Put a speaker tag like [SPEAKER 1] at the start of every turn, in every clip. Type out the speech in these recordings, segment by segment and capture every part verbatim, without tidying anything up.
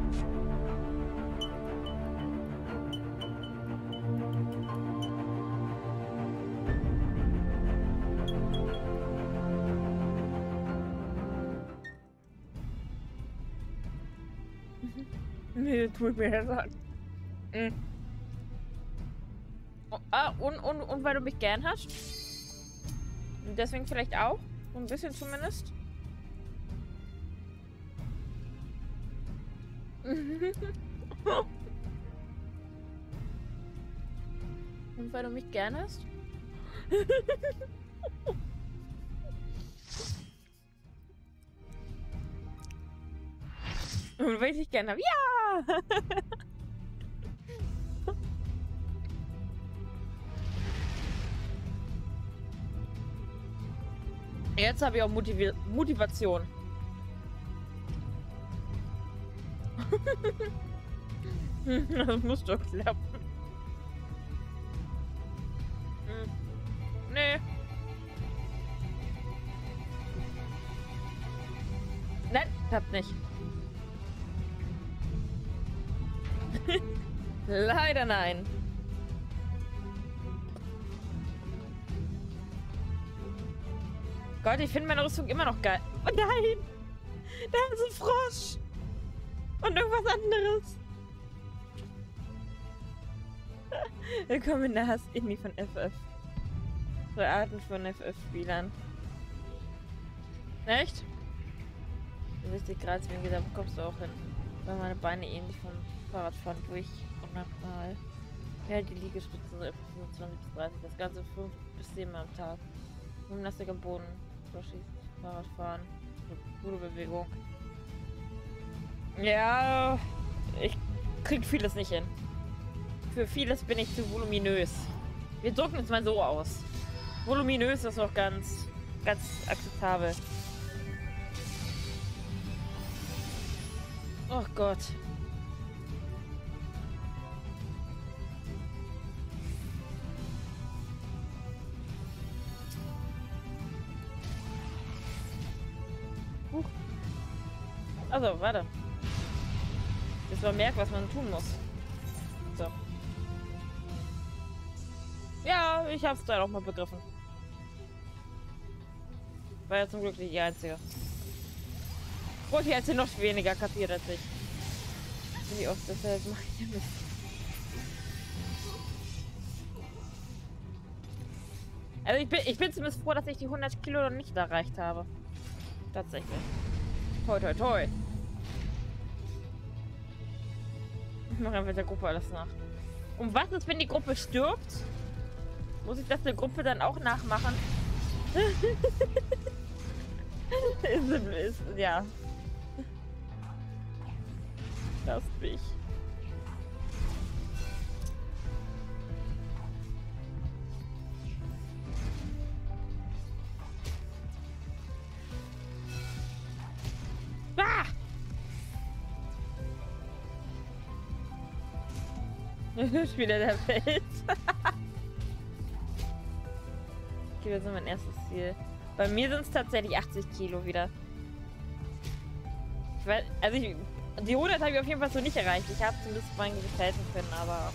[SPEAKER 1] Nee, tut mir das an. Mhm. Oh, ah, und, und, und weil du mich gern hast? Deswegen vielleicht auch? So ein bisschen zumindest? Und weil du mich gern hast? Und weil ich dich gern habe? Ja! Jetzt habe ich auch Motiv Motivation. Das muss doch klappen. Hm. Nee. Nein, klappt nicht. Leider nein. Gott, ich finde meine Rüstung immer noch geil. Oh nein! Da ist ein Frosch! Und irgendwas anderes. Willkommen in der Hass-Indie von F F. So Arten von F F-Spielern. Echt? Du bist dich gerade deswegen gesagt, wo kommst du auch hin? Weil meine Beine ähnlich vom Fahrradfahren durch und nochmal. Ja, die Liegestützen so etwa fünfundzwanzig bis dreißig. Das Ganze fünf bis sieben Mal am Tag. Gymnastik am Boden. Durchschießen, Fahrradfahren. Gute Bewegung. Ja, ich krieg vieles nicht hin. Für vieles bin ich zu voluminös. Wir drücken es mal so aus. Voluminös ist noch ganz, ganz akzeptabel. Oh Gott. Huch. Also, warte. Bis man merkt, was man tun muss. So. Ja, ich hab's dann auch mal begriffen. War ja zum Glück nicht die Einzige. Gut, die hat sie noch weniger kapiert als ich. Wie oft das halt mache ich denn Mist. Also ich bin, ich bin zumindest froh, dass ich die hundert Kilo noch nicht erreicht habe. Tatsächlich. Toi, toi, toi. Ich mache einfach der Gruppe alles nach. Und was ist, wenn die Gruppe stirbt? Muss ich das der Gruppe dann auch nachmachen? ist, ist, ja. Das bin ich. Ah! Wieder der Fels. Okay, das ist mein erstes Ziel. Bei mir sind es tatsächlich achtzig Kilo wieder. Ich weiß, also ich, die hundert habe ich auf jeden Fall so nicht erreicht. Ich habe zumindest mein Gewicht halten können, aber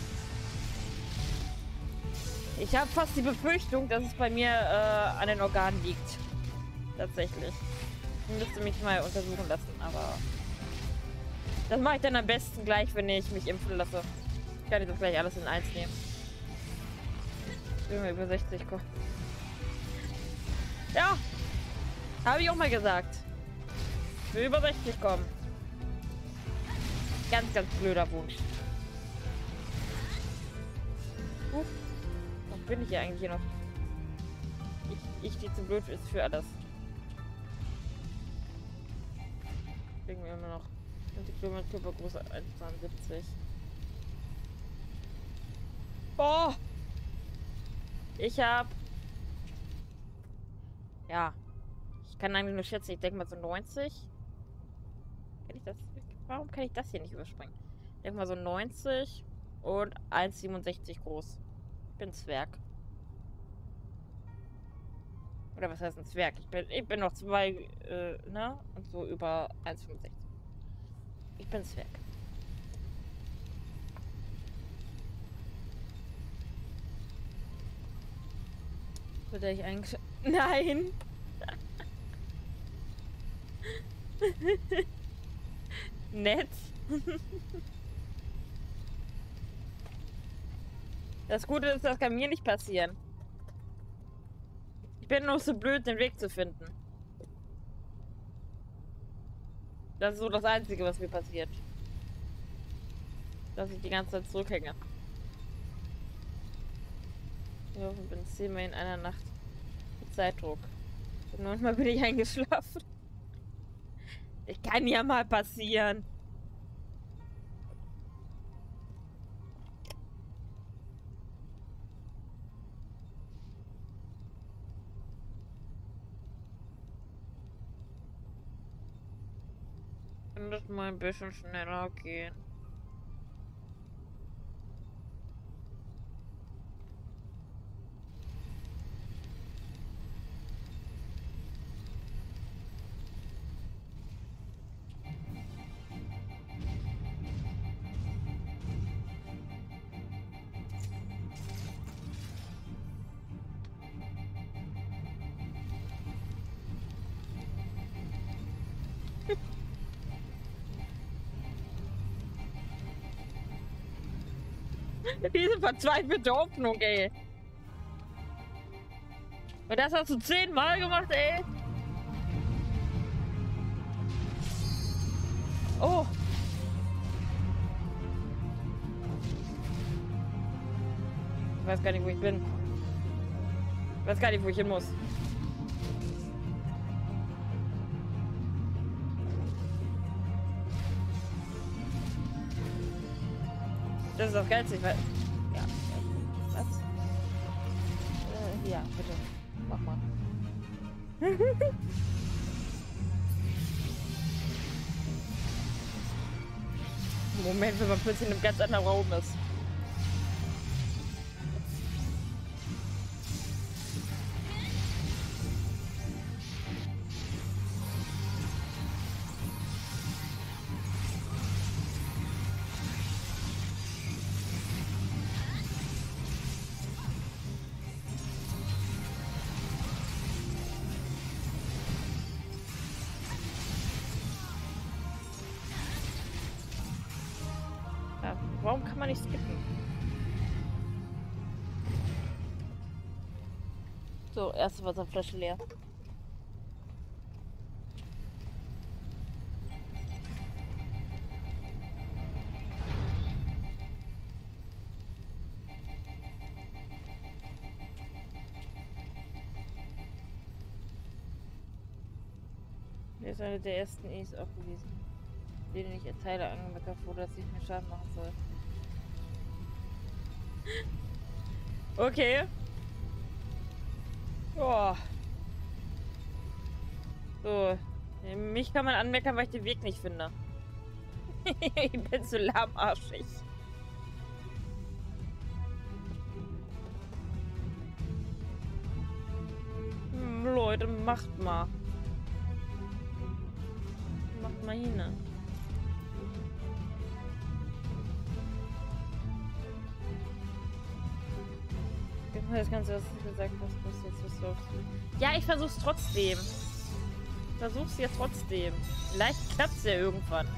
[SPEAKER 1] ich habe fast die Befürchtung, dass es bei mir äh, an den Organen liegt. Tatsächlich. Ich müsste mich mal untersuchen lassen, aber das mache ich dann am besten gleich, wenn ich mich impfen lasse. Ich kann das gleich alles in eins nehmen. Ich will mal über sechzig kommen. Ja, habe ich auch mal gesagt. Ich will über sechzig kommen. Ganz, ganz blöder Wunsch. Uh, was bin ich hier eigentlich hier noch? Ich, ich die zu blöd ist für alles. Kriegen wir immer noch. Und die Körpergröße eins Komma zweiundsiebzig. Oh! Ich hab. Ja. Ich kann eigentlich nur schätzen, ich denke mal so neunzig. Kann ich das? Warum kann ich das hier nicht überspringen? Ich denke mal so neunzig und eins Komma siebenundsechzig groß. Ich bin Zwerg. Oder was heißt ein Zwerg? Ich bin, ich bin noch zwei, äh, ne? Und so über eins Komma fünfundsechzig. Ich bin's weg. Würde ich eigentlich... Nein! Nett. Das Gute ist, das kann mir nicht passieren. Ich bin nur so blöd, den Weg zu finden. Das ist so das Einzige, was mir passiert. Dass ich die ganze Zeit zurückhänge. Ich bin zehnmal in einer Nacht. Zeitdruck. Und manchmal bin ich eingeschlafen. Ich kann ja mal passieren. Kann das mal ein bisschen schneller gehen? Diese verzweifelte Hoffnung, ey. Und das hast du zehnmal gemacht, ey. Oh. Ich weiß gar nicht, wo ich bin. Ich weiß gar nicht, wo ich hin muss. Das ist das Geilste, ich weiß. Ja. Was? Äh, ja, bitte. Mach mal. Moment, wenn man plötzlich in einem ganz anderen Raum ist. Warum kann man nicht skippen? So, erste Wasserflasche leer. Der ist eine der ersten E's auch gewesen, denen ich Teile angemeckert wurde, dass ich mir Schaden machen soll. Okay. Oh. So. Mich kann man anmeckern, weil ich den Weg nicht finde. Ich bin so lahmarschig. Hm, Leute, macht mal. Macht mal hin. Das Ganze, was du gesagt hast, was du jetzt versuchst. Ja, ich versuch's trotzdem. Ich versuch's jetzt trotzdem. Vielleicht klappt's ja irgendwann.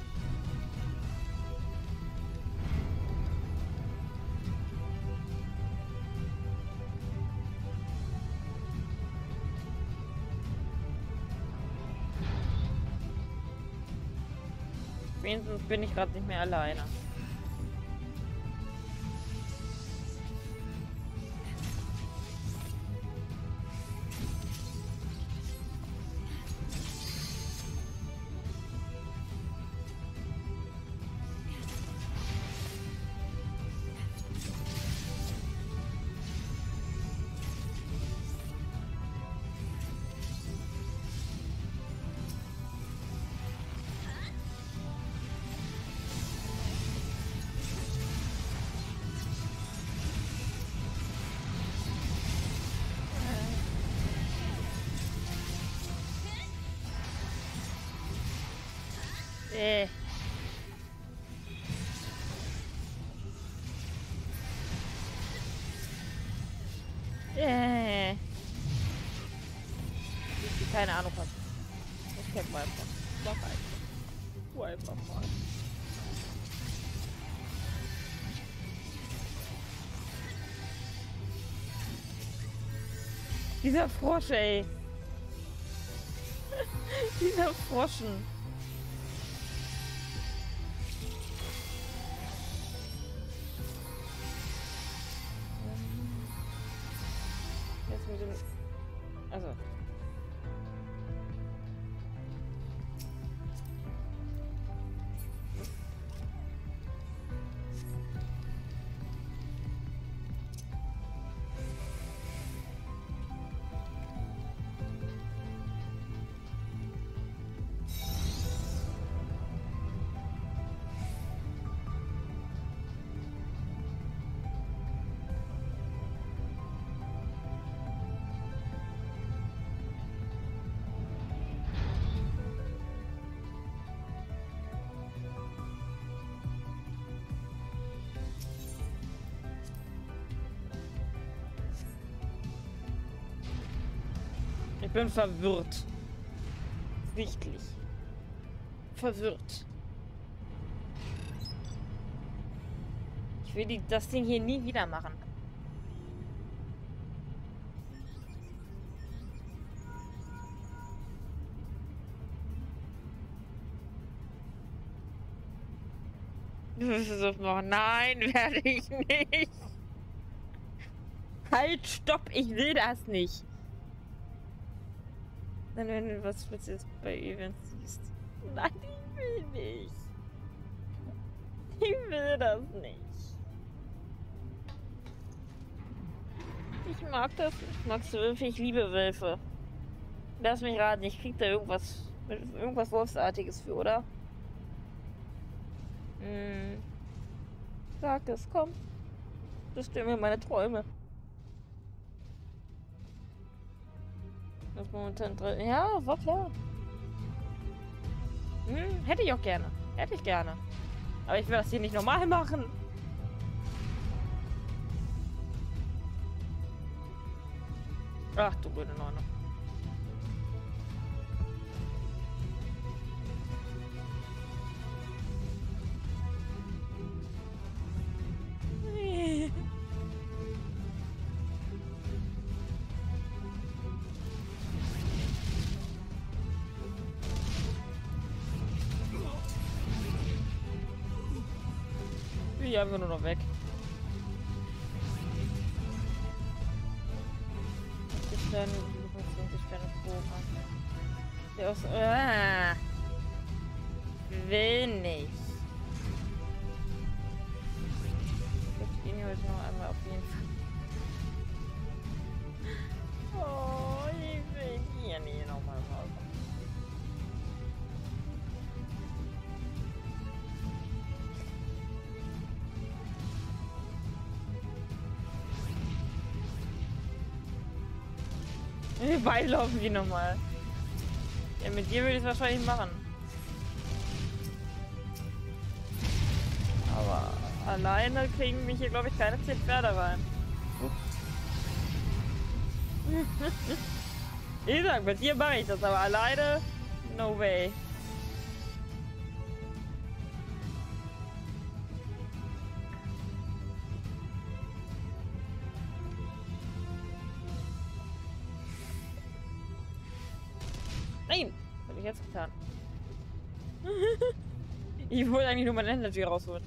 [SPEAKER 1] Wenigstens bin ich gerade nicht mehr alleine. Äh. Äh. Keine Ahnung was. Ich kenn mal einfach. Mach einfach. Tu einfach mal. Dieser Frosch, ey. Dieser Froschen. Jetzt mit dem... Also. Ich bin verwirrt. Sichtlich. Verwirrt. Ich will die, das Ding hier nie wieder machen. Du wirst es aufmachen. Nein, werde ich nicht. Halt, stopp, ich will das nicht. Dann, wenn du was Spezielles bei Events siehst. Nein, ich will nicht. Ich will das nicht. Ich mag das. Magst du Wölfe? Ich liebe Wölfe. Lass mich raten, ich krieg da irgendwas, irgendwas Wolfsartiges für, oder? Hm. Sag es, komm. Das stimmt mir meine Träume. Das momentan drin. Ja, war klar. Hm, hätte ich auch gerne. Hätte ich gerne. Aber ich will das hier nicht normal machen. Ach du grüne Neune. Die haben wir nur noch weg. Ich dann zwanzig Sterne Bogen. Der aus. Ah, will nicht. Ich gehen heute noch einmal auf jeden Fall. Oh, ich will hier nicht nochmal raus. Wir beide laufen wie nochmal. Ja, mit dir würde ich es wahrscheinlich machen. Aber alleine kriegen mich hier, glaube ich, keine zehn Pferde rein. Ich sag, mit dir mache ich das, aber alleine, no way. Nein! Was habe ich jetzt getan? Ich wollte eigentlich nur mein Energy rausholen.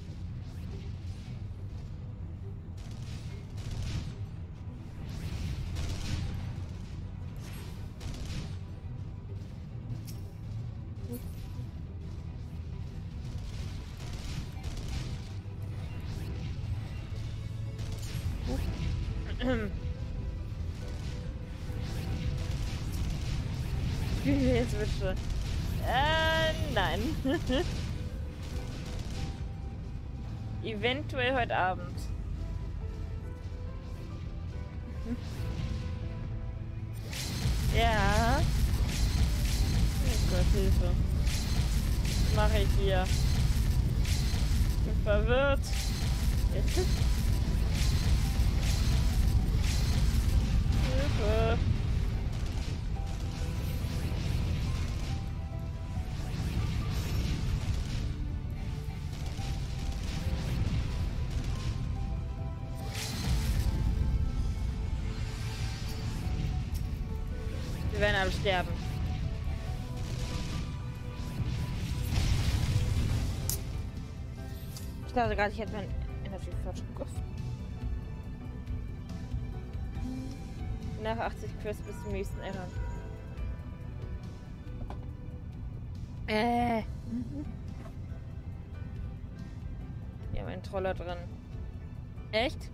[SPEAKER 1] Jetzt bitte. Äh, nein. Eventuell heute Abend. Ja. Oh Gott, Hilfe. Was mache ich hier? Ich bin verwirrt. Jetzt. Äh. Wir werden alle sterben. Ich dachte gerade, ich hätte mein Energy falsch geguckt. Nach achtzig Quests bis zum nächsten Errang. Äh. Mhm. Wir haben einen Troller drin. Echt?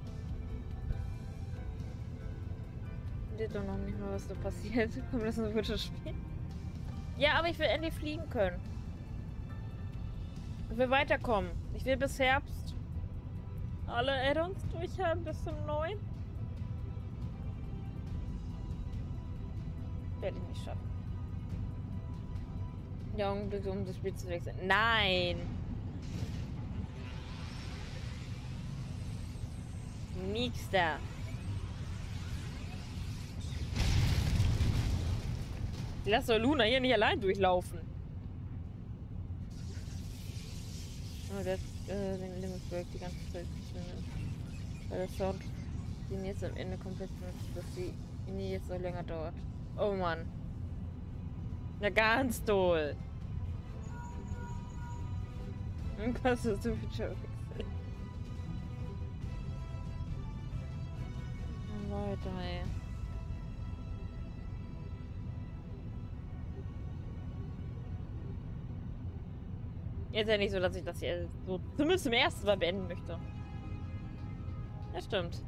[SPEAKER 1] Seht doch noch nicht mal, was da passiert. Komm, lass uns bitte spielen. Ja, aber ich will endlich fliegen können. Ich will weiterkommen. Ich will bis Herbst alle Add-ons durchhaben bis zum neuen. Werde ich nicht schaffen. Ja, um, um das Spiel zu wechseln. Nein! Nix da. Lass doch Luna hier nicht allein durchlaufen. Oh, der hat äh, den Limit Break die ganze Zeit geschwindet. Weil der Sound den jetzt am Ende komplett nutzt, dass die nie jetzt noch länger dauert. Oh Mann. Na ganz toll. Dann kostet es so viel Showwechsel. Leute, ey. Jetzt ist ja nicht so, dass ich das hier so zumindest zum ersten Mal beenden möchte. Ja, stimmt.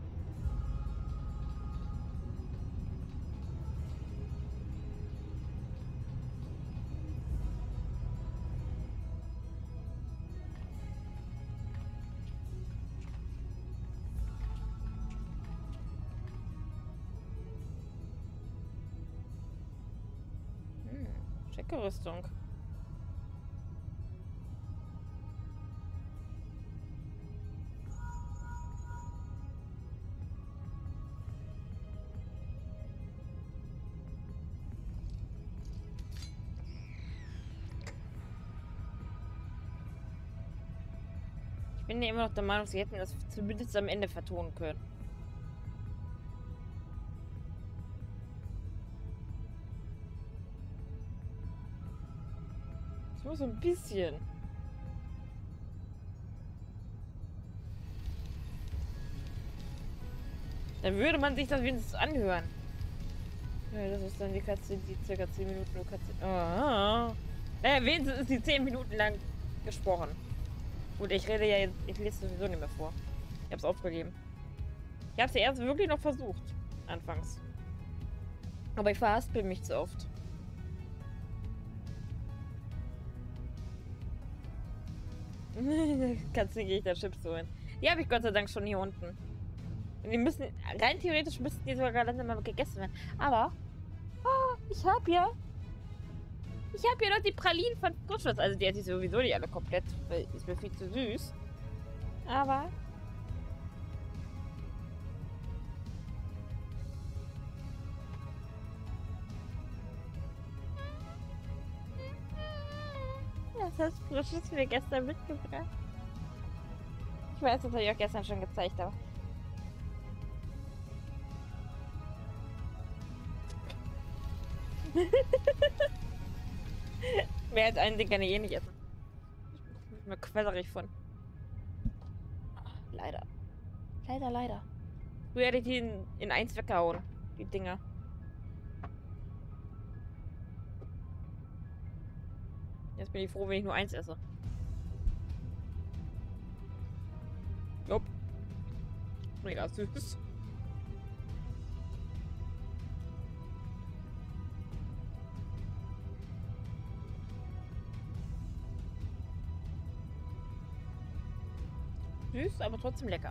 [SPEAKER 1] Hm, schicke Rüstung. Ich bin ja immer noch der Meinung, sie hätten das zumindest am Ende vertonen können. So so ein bisschen. Dann würde man sich das wenigstens anhören. Ja, das ist dann die Katze, die circa zehn Minuten nur Katze. Oh. Naja, wenigstens ist die zehn Minuten lang gesprochen. Gut, ich rede ja jetzt, ich lese sowieso nicht mehr vor. Ich hab's aufgegeben. Ich hab's ja erst wirklich noch versucht. Anfangs. Aber ich verhaspel mich zu oft. Kannst du nicht da Chips holen. Die habe ich Gott sei Dank schon hier unten. Und die müssen, rein theoretisch müssten die sogar langsam mal gegessen werden. Aber, oh, ich hab ja, ich hab ja noch die Pralinen von Frischwurst. Also die esse ich sowieso nicht alle komplett, weil ist mir viel zu süß. Aber, das heißt Frisches mir gestern mitgebracht. Ich weiß, das habe ich auch gestern schon gezeigt, aber. Mehr als einen Ding kann ich eh nicht essen. Ich bin mir quälerig von. Ach, leider. Leider, leider. Du hätte ich die in, in eins weggehauen, die Dinger. Jetzt bin ich froh, wenn ich nur eins esse. Nope. Mega süß. Süß, aber trotzdem lecker.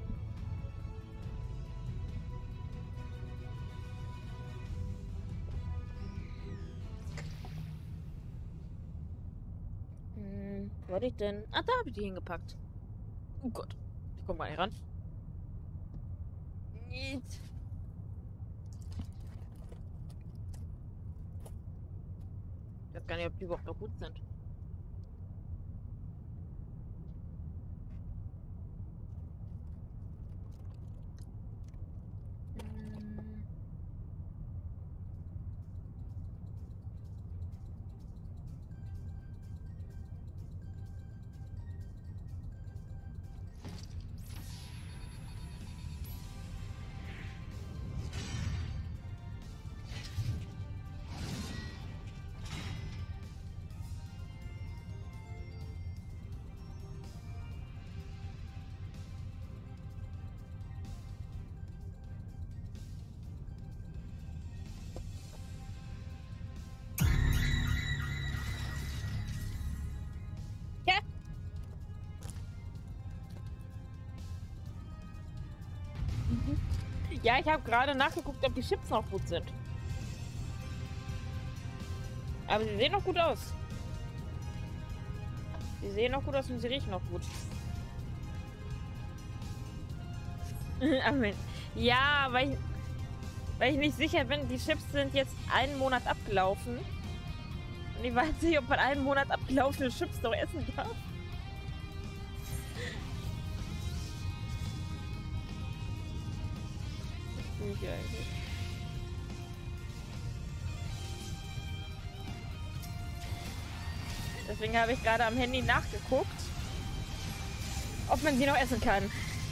[SPEAKER 1] Hm, wo hatte ich denn? Ah, da habe ich die hingepackt. Oh Gott. Ich komme mal nicht ran. Nicht. gar nicht, ob die überhaupt noch gut sind. Ja, ich habe gerade nachgeguckt, ob die Chips noch gut sind. Aber sie sehen noch gut aus. Sie sehen noch gut aus und sie riechen noch gut. Amen. Ja, weil ich, weil ich nicht sicher bin, die Chips sind jetzt einen Monat abgelaufen. Und ich weiß nicht, ob man einen Monat abgelaufene Chips noch essen darf. Eigentlich. Deswegen habe ich gerade am Handy nachgeguckt, ob man sie noch essen kann.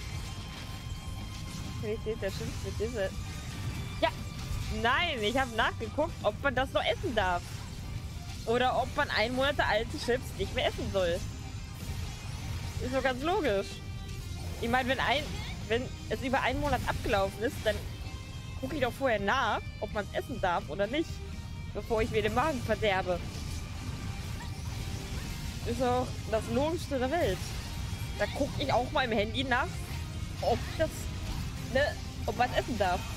[SPEAKER 1] Wie steht der Schimpf mit diese? Ja, nein, ich habe nachgeguckt, ob man das noch essen darf. Oder ob man ein Monat alte Chips nicht mehr essen soll. Ist doch ganz logisch. Ich meine, wenn ein, wenn es über einen Monat abgelaufen ist, dann gucke ich doch vorher nach, ob man es essen darf oder nicht, bevor ich mir den Magen verderbe. Ist doch das Logischste der Welt. Da gucke ich auch mal im Handy nach, ob das, ne, ob man es essen darf.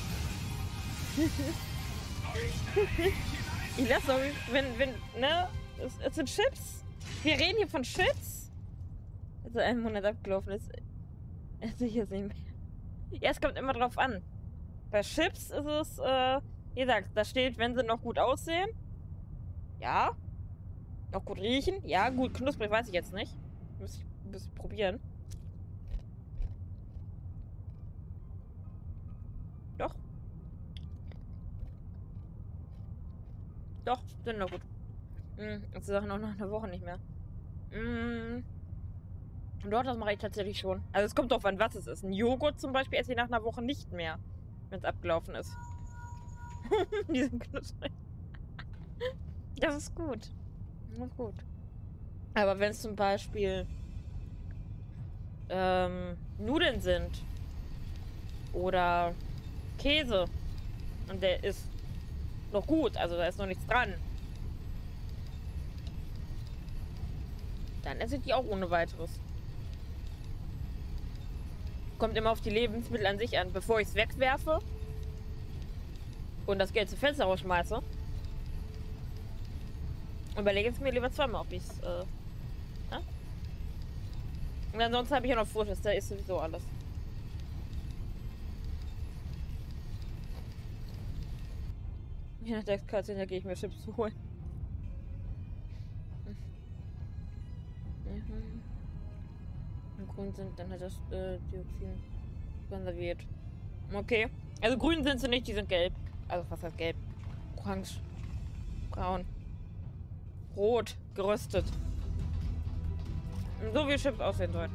[SPEAKER 1] Ich lasse doch, wenn, wenn, ne, es, es sind Chips. Wir reden hier von Chips. Also ein Monat abgelaufen ist, esse ich jetzt nicht mehr. Ja, es kommt immer drauf an. Bei Chips ist es, äh, wie gesagt, da steht, wenn sie noch gut aussehen. Ja. Noch gut riechen. Ja, gut knusprig weiß ich jetzt nicht. Muss ich ein bisschen probieren. Doch. Doch, sind noch gut. Hm, jetzt Sachen auch noch eine Woche nicht mehr. Hm. Doch, das mache ich tatsächlich schon. Also es kommt drauf an, was es ist. Ein Joghurt zum Beispiel esse ich nach einer Woche nicht mehr. Wenn es abgelaufen ist. Die sind knusprig. Das ist gut. Das ist gut. Aber wenn es zum Beispiel ähm, Nudeln sind oder Käse und der ist noch gut, also da ist noch nichts dran, dann esse ich die auch ohne weiteres. Kommt immer auf die Lebensmittel an sich an. Bevor ich es wegwerfe und das Geld zum Fenster rausschmeiße, überlege ich es mir lieber zweimal, ob ich es. Äh, ja? Und ansonsten habe ich ja noch Frisches, da ist sowieso alles. Je nach der Eskalation, da gehe ich mir Chips holen. Mhm. Und grün sind, dann hat das äh, Dioxin konserviert. Okay. Also grün sind sie nicht, die sind gelb. Also was heißt gelb? Orange. Braun. Rot. Geröstet. So wie Chips aussehen sollen.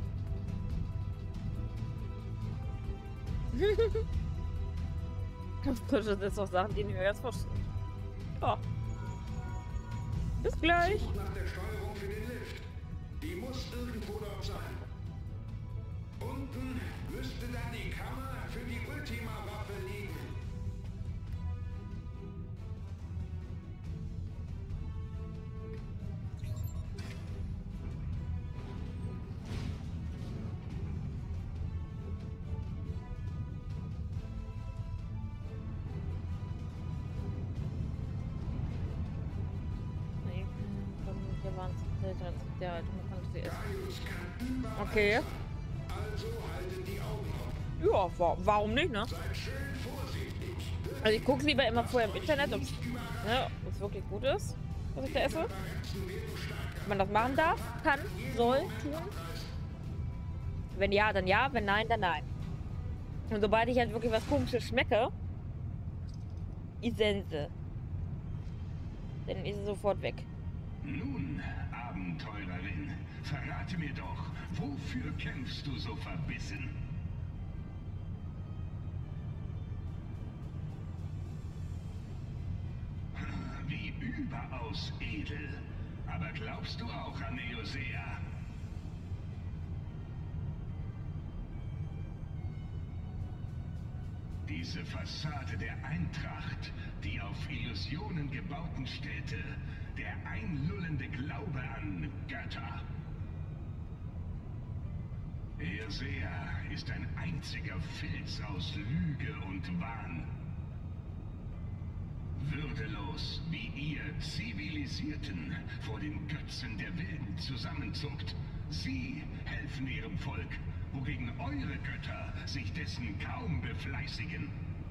[SPEAKER 1] Das Frische sind doch Sachen, die nicht mehr ganz frisch sind. Ja. Bis gleich.
[SPEAKER 2] Such nach der Steuerung für den Lift. Die muss irgendwo dort sein. Unten müsste dann die Kammer für die Ultima-Waffe liegen.
[SPEAKER 1] Okay.
[SPEAKER 2] Also haltet die Augen offen.
[SPEAKER 1] Ja, wa warum nicht, ne?
[SPEAKER 2] Seid schön vorsichtig.
[SPEAKER 1] Also ich gucke lieber immer vorher im Internet, ob es ne, wirklich gut ist. was ich da esse. Ob man das machen darf, kann, soll, tun. Wenn ja, dann ja. Wenn nein, dann nein. Und sobald ich halt wirklich was Komisches schmecke, ist Sense. Dann ist es sofort weg.
[SPEAKER 2] Nun, Abenteurerin, verrate mir doch, wofür kämpfst du so verbissen? Wie überaus edel. Aber glaubst du auch an Eosea? Diese Fassade der Eintracht, die auf Illusionen gebauten Städte, der einlullende Glaube an Götter. Eosea ist ein einziger Filz aus Lüge und Wahn. Würdelos, wie ihr Zivilisierten vor den Götzen der Wilden zusammenzuckt. Sie helfen ihrem Volk, wogegen eure Götter sich dessen kaum befleißigen.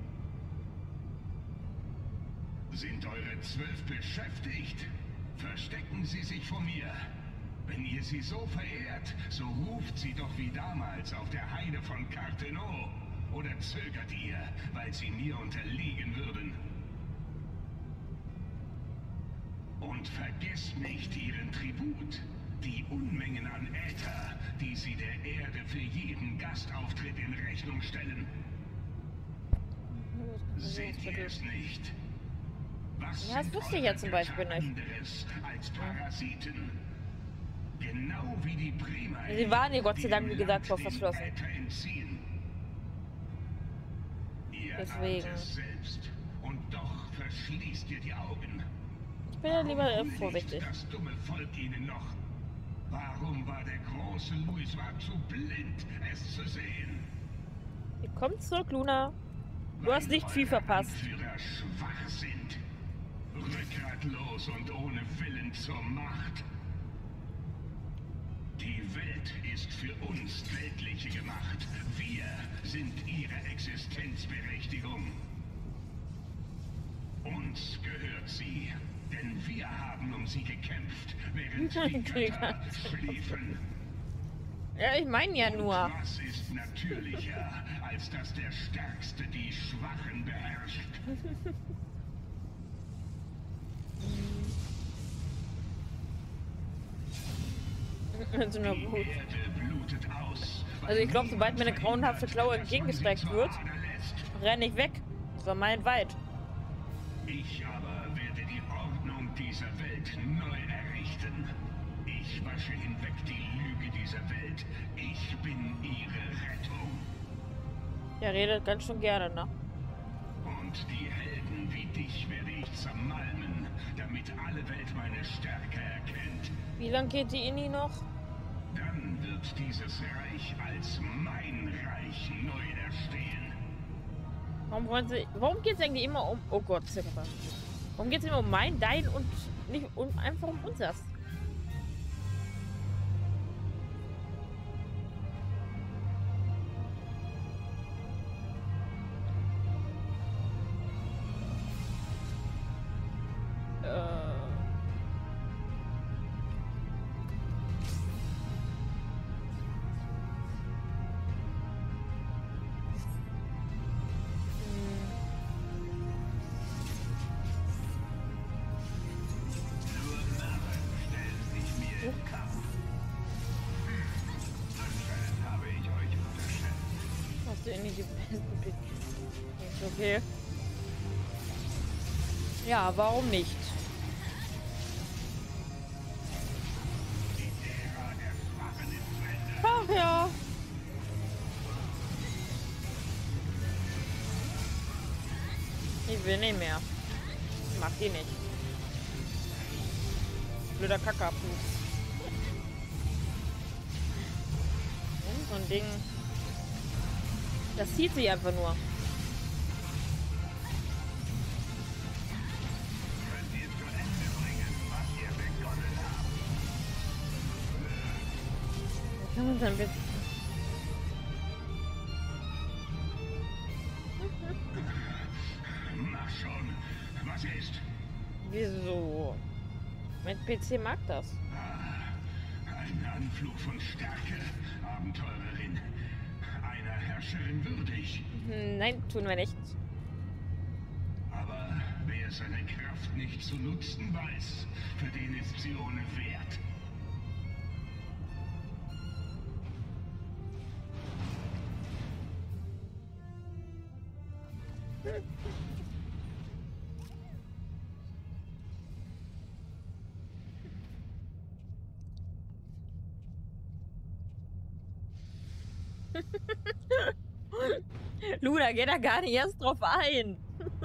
[SPEAKER 2] Sind eure Zwölf beschäftigt? Verstecken sie sich vor mir. Wenn ihr sie so verehrt, so ruft sie doch wie damals auf der Heide von Carthenau. Oder zögert ihr, weil sie mir unterliegen würden? Und vergesst nicht ihren Tribut, die Unmengen an Äther, die sie der Erde für jeden Gastauftritt in Rechnung stellen. Seht ihr es nicht? Was
[SPEAKER 1] Ja, das wusste ich ja zum Beispiel nicht.
[SPEAKER 2] Anderes als Parasiten? Genau wie die Prima.
[SPEAKER 1] Sie waren ja Gott sei Dank, wie gesagt, vor verschlossen.
[SPEAKER 2] Ihr
[SPEAKER 1] Deswegen.
[SPEAKER 2] ahnt es selbst. Und doch verschließt ihr die Augen.
[SPEAKER 1] Ich bin ja lieber
[SPEAKER 2] Warum
[SPEAKER 1] vorsichtig.
[SPEAKER 2] huldigt das dumme Volk ihnen noch? Warum war der große Luis war zu blind, es zu sehen?
[SPEAKER 1] Komm zurück, Luna. Du hast nicht viel verpasst.
[SPEAKER 2] Anführer schwach sind, rückgratlos und ohne Willen zur Macht. Die Welt ist für uns Weltliche gemacht. Wir sind ihre Existenzberechtigung. Uns gehört sie, denn wir haben um sie gekämpft, während die Götter schliefen.
[SPEAKER 1] Ja, ich meine ja
[SPEAKER 2] Und
[SPEAKER 1] nur.
[SPEAKER 2] was ist natürlicher, als dass der Stärkste die Schwachen beherrscht?
[SPEAKER 1] Also, nur
[SPEAKER 2] Die
[SPEAKER 1] gut.
[SPEAKER 2] Erde blutet aus.
[SPEAKER 1] Also ich glaube, sobald mir eine grauenhafte Klaue entgegengestreckt wird, renne ich weg. Das war mein Wald.
[SPEAKER 2] Ich aber werde die Ordnung dieser Welt neu errichten. Ich wasche hinweg die Lüge dieser Welt. Ich bin ihre Rettung.
[SPEAKER 1] Der redet ganz schön gerne, ne?
[SPEAKER 2] Und die Helden wie dich werde ich zermalmen, damit alle Welt meine Stärke erkennt.
[SPEAKER 1] Wie lange geht die Inni noch?
[SPEAKER 2] Dann wird dieses Reich als mein Reich neu erstehen.
[SPEAKER 1] Warum wollen sie. Warum geht es eigentlich immer um. Oh Gott, Zirka. Warum geht es immer um mein, dein und nicht um einfach um unseres?
[SPEAKER 2] Nur Narren stellen sich mir im Kampf. Hm. Anscheinend habe ich euch unterschätzt.
[SPEAKER 1] Hast du Inni die Ist okay. Ja, warum nicht?
[SPEAKER 2] Die Ära der Schwachen ist zu Ende.
[SPEAKER 1] Ach ja. Ich will nicht mehr. Ich mag die nicht. Blöder Kackerfuß. Und so ein Ding. Das zieht sich einfach nur.
[SPEAKER 2] Könnt ihr zu Ende bringen, was ihr begonnen habt?
[SPEAKER 1] Da kann man dann bitte.
[SPEAKER 2] Mach schon. Was ist?
[SPEAKER 1] Wieso? P C mag das.
[SPEAKER 2] Ah, ein Anflug von Stärke, Abenteurerin. Einer Herrscherin würdig.
[SPEAKER 1] Nein, tun wir nicht.
[SPEAKER 2] Aber wer seine Kraft nicht zu nutzen weiß, für den ist sie ohne Wert.
[SPEAKER 1] Luna, geht da gar nicht erst drauf ein.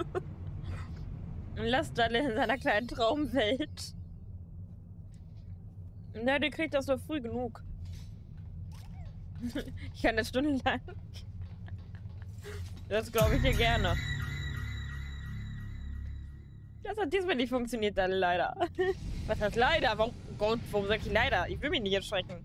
[SPEAKER 1] Und lasst Dudley in seiner kleinen Traumwelt. Na, der kriegt das doch früh genug. Ich kann das stundenlang. Das glaube ich dir gerne. Das hat diesmal nicht funktioniert, dann leider. Was heißt leider? Warum, Gott, warum sag ich leider? Ich will mich nicht erschrecken.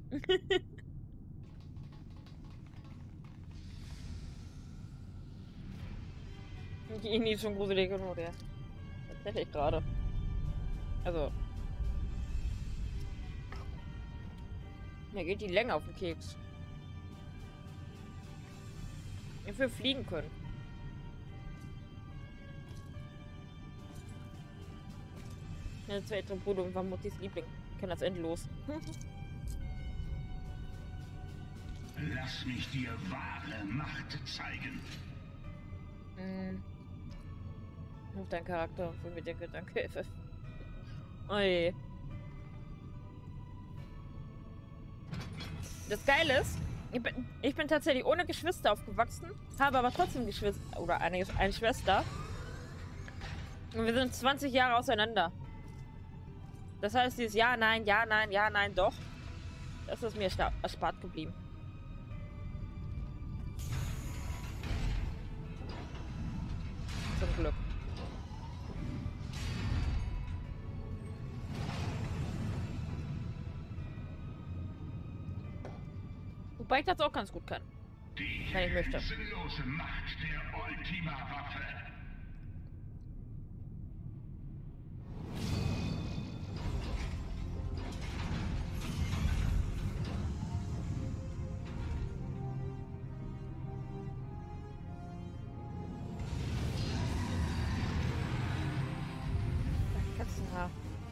[SPEAKER 1] Die Ini ist schon gruselig genug, ja. Das hätte ich gerade. Also. Mir geht die Länge auf den Keks. Ich will fliegen können. Meine zweite Bruder und war Muttis Liebling. Ich kann das endlos.
[SPEAKER 2] Lass mich dir wahre Macht zeigen.
[SPEAKER 1] Mm. Auf deinen Charakter für mit den Gedanken. Oh je. Das Geile ist, ich bin, ich bin tatsächlich ohne Geschwister aufgewachsen, habe aber trotzdem Geschwister oder eine, eine Schwester. Und wir sind zwanzig Jahre auseinander. Das heißt, dieses Ja, nein, ja, nein, ja, nein, doch. Das ist mir erspart geblieben. Zum Glück. Wobei ich das auch ganz gut kann.
[SPEAKER 2] Die
[SPEAKER 1] wenn ich möchte.
[SPEAKER 2] grenzenlose Macht der Ultima-Waffe.
[SPEAKER 1] Katzenhaar.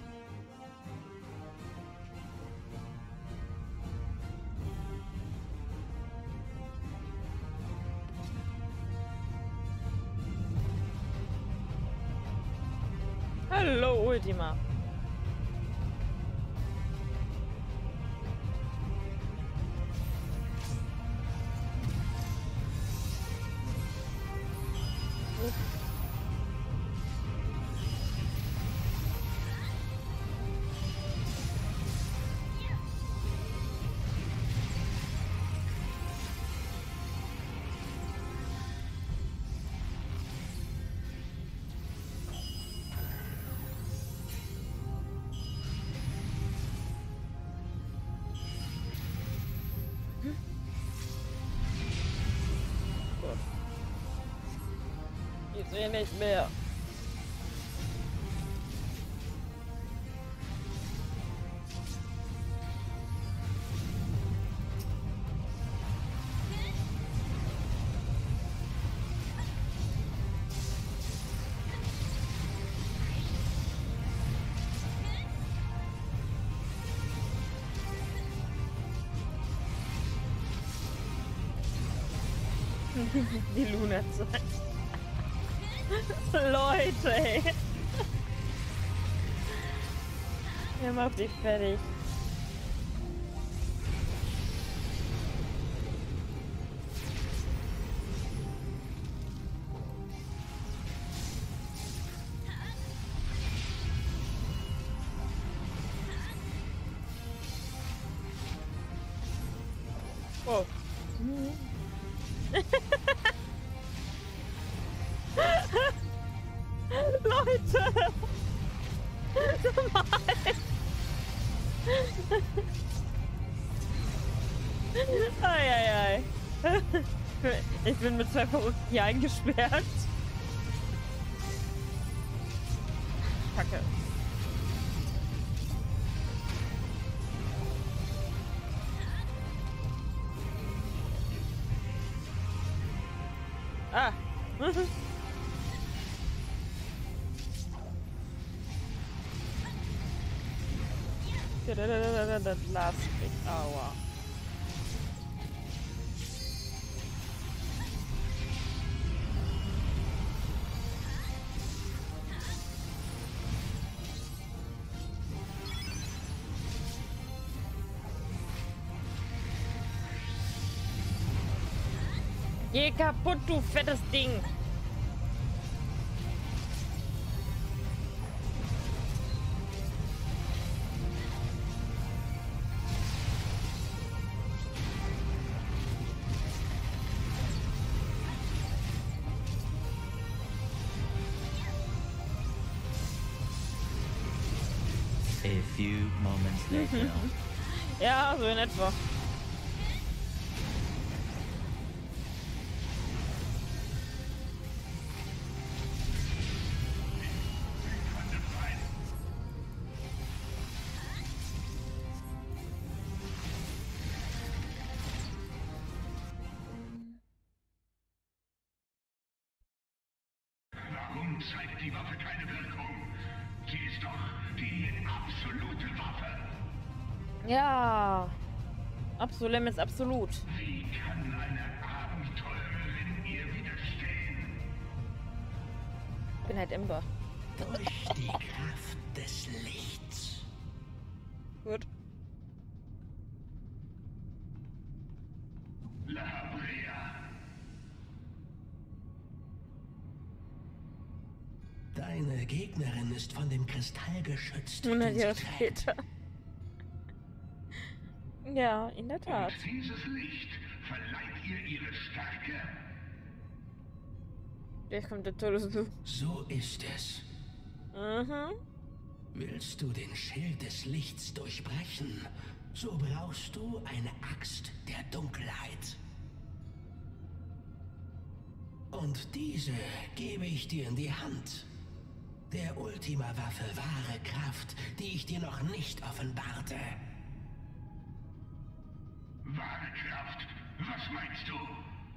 [SPEAKER 1] Hallo, Ultima. Ich sehe nicht mehr. Die Luna sagt. Leute, ey. Er macht dich fertig. Oh. Leute! Eieiei. Ich bin mit zwei Verrückten hier eingesperrt. Kacke. Ah. Das Last Big Hour. Geh kaputt, du fettes Ding!
[SPEAKER 3] A few moments later.
[SPEAKER 1] Ja, so in etwa.
[SPEAKER 2] Warum zeigt die Waffe keine Wirkung? Sie ist doch die absolute Waffe.
[SPEAKER 1] Ja. Absolut ist absolut.
[SPEAKER 2] Wie kann eine Abenteurerin ihr widerstehen?
[SPEAKER 1] Ich bin halt Imber.
[SPEAKER 4] Durch die Kraft des Lichts.
[SPEAKER 1] Gut.
[SPEAKER 2] La Brea.
[SPEAKER 4] Deine Gegnerin ist von dem Kristall geschützt.
[SPEAKER 1] hundert
[SPEAKER 4] den sie
[SPEAKER 1] Jahre
[SPEAKER 4] trägt.
[SPEAKER 1] später. Ja, in der Tat.
[SPEAKER 2] Und dieses Licht verleiht ihr ihre Stärke?
[SPEAKER 1] Jetzt kommt der Todesflug.
[SPEAKER 4] So ist es.
[SPEAKER 1] Mhm.
[SPEAKER 4] Willst du den Schild des Lichts durchbrechen, so brauchst du eine Axt der Dunkelheit. Und diese gebe ich dir in die Hand. Der Ultima-Waffe wahre Kraft, die ich dir noch nicht offenbarte.
[SPEAKER 2] Wahre Kraft? Was meinst du?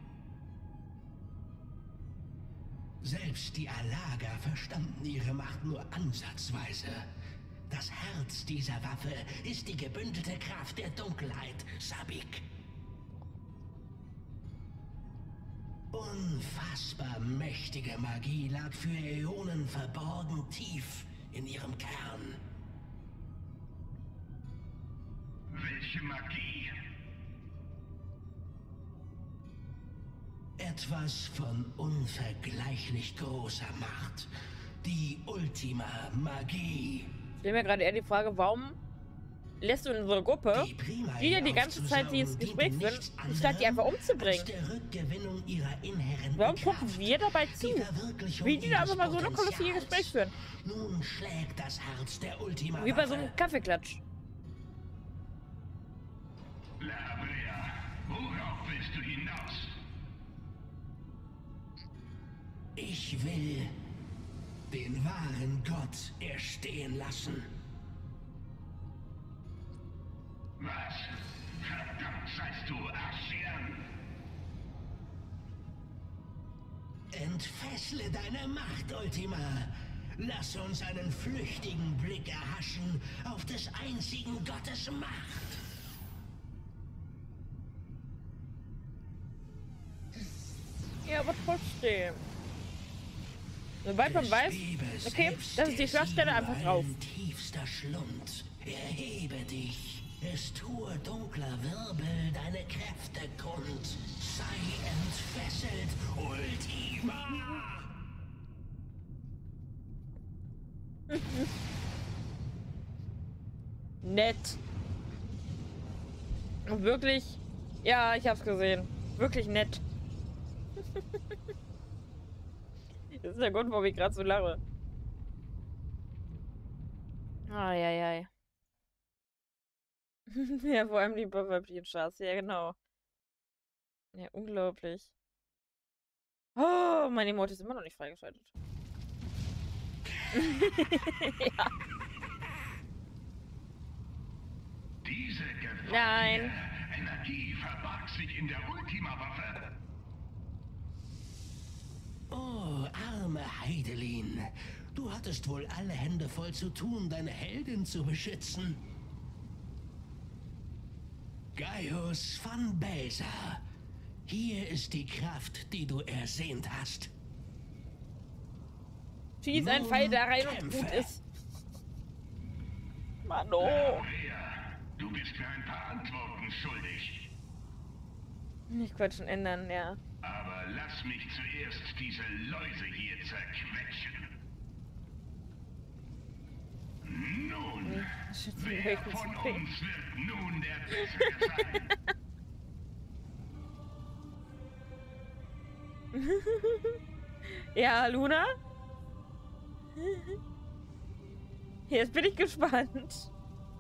[SPEAKER 4] Selbst die Alaga verstanden ihre Macht nur ansatzweise. Das Herz dieser Waffe ist die gebündelte Kraft der Dunkelheit, Sabik. Unfassbar mächtige Magie lag für Äonen verborgen tief in ihrem Kern.
[SPEAKER 2] Welche Magie?
[SPEAKER 4] Etwas von unvergleichlich großer Macht. Die Ultima-Magie.
[SPEAKER 1] Ich stelle mir gerade eher die Frage, warum lässt du in unserer Gruppe,
[SPEAKER 4] Die Prima
[SPEAKER 1] die ja die ganze Zeit dieses Gespräch führen, statt die einfach umzubringen?
[SPEAKER 4] Der Rückgewinnung ihrer inhärenten
[SPEAKER 1] Warum
[SPEAKER 4] Kraft,
[SPEAKER 1] gucken wir dabei zu?
[SPEAKER 4] die Verwirklichung
[SPEAKER 1] Wie die da
[SPEAKER 4] ihres
[SPEAKER 1] einfach mal so eine kolossale
[SPEAKER 4] Potenzials.
[SPEAKER 1] Gespräch führen?
[SPEAKER 4] Nun schlägt das Herz der Ultima
[SPEAKER 1] Wie bei so einem Kaffeeklatsch.
[SPEAKER 2] La Brea, worauf willst du hinaus?
[SPEAKER 4] Ich will den wahren Gott erstehen lassen.
[SPEAKER 2] Was? Verdammt seist du, Ascian!
[SPEAKER 4] Entfessle deine Macht, Ultima. Lass uns einen flüchtigen Blick erhaschen auf des einzigen Gottes Macht.
[SPEAKER 1] Ja, aber trotzdem. Sobald man weiß, okay, das ist die Schwachstelle, einfach drauf.
[SPEAKER 4] Tiefster Schlund. Erhebe dich. Es tue dunkler Wirbel deine Kräfte kund. Sei entfesselt, Ultima.
[SPEAKER 1] Nett. Und wirklich, ja, ich hab's gesehen. Wirklich nett. Das ist der Grund, warum ich gerade so lache. Eieiei. Ja, vor allem die weiblichen Chars. Ja, genau. Ja, unglaublich. Oh, mein Emote ist immer noch nicht freigeschaltet. Ja.
[SPEAKER 2] Diese gewaltige
[SPEAKER 1] Nein.
[SPEAKER 2] Energie verbarg sich in der Ultima-Waffe.
[SPEAKER 4] arme Heidelin. Du hattest wohl alle Hände voll zu tun, deine Heldin zu beschützen. Gaius van Beza. Hier ist die Kraft, die du ersehnt hast.
[SPEAKER 1] Schieß ein
[SPEAKER 4] Nun
[SPEAKER 1] Pfeil da rein und
[SPEAKER 4] kämpfe.
[SPEAKER 1] gut ist. Mann, oh.
[SPEAKER 2] Rea, du bist mir ein paar Antworten schuldig.
[SPEAKER 1] Ich könnte schon ändern, ja.
[SPEAKER 2] Aber lass mich zuerst diese Läuse hier zerquetschen. Nun,
[SPEAKER 1] Schützen
[SPEAKER 2] wer
[SPEAKER 1] höchstens
[SPEAKER 2] von
[SPEAKER 1] Pfeil.
[SPEAKER 2] uns wird nun der Bessere sein?
[SPEAKER 1] Ja, Luna? Jetzt bin ich gespannt.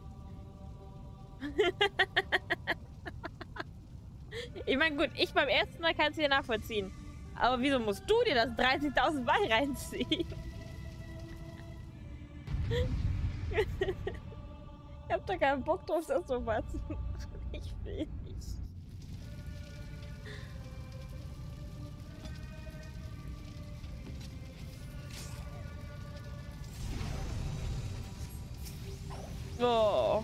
[SPEAKER 1] Ich meine, gut, ich beim ersten Mal kann es dir nachvollziehen. Aber wieso musst du dir das dreißigtausend Mal reinziehen? Ich hab da keinen Bock drauf, das so mal zu machen. Ich will nicht. Oh.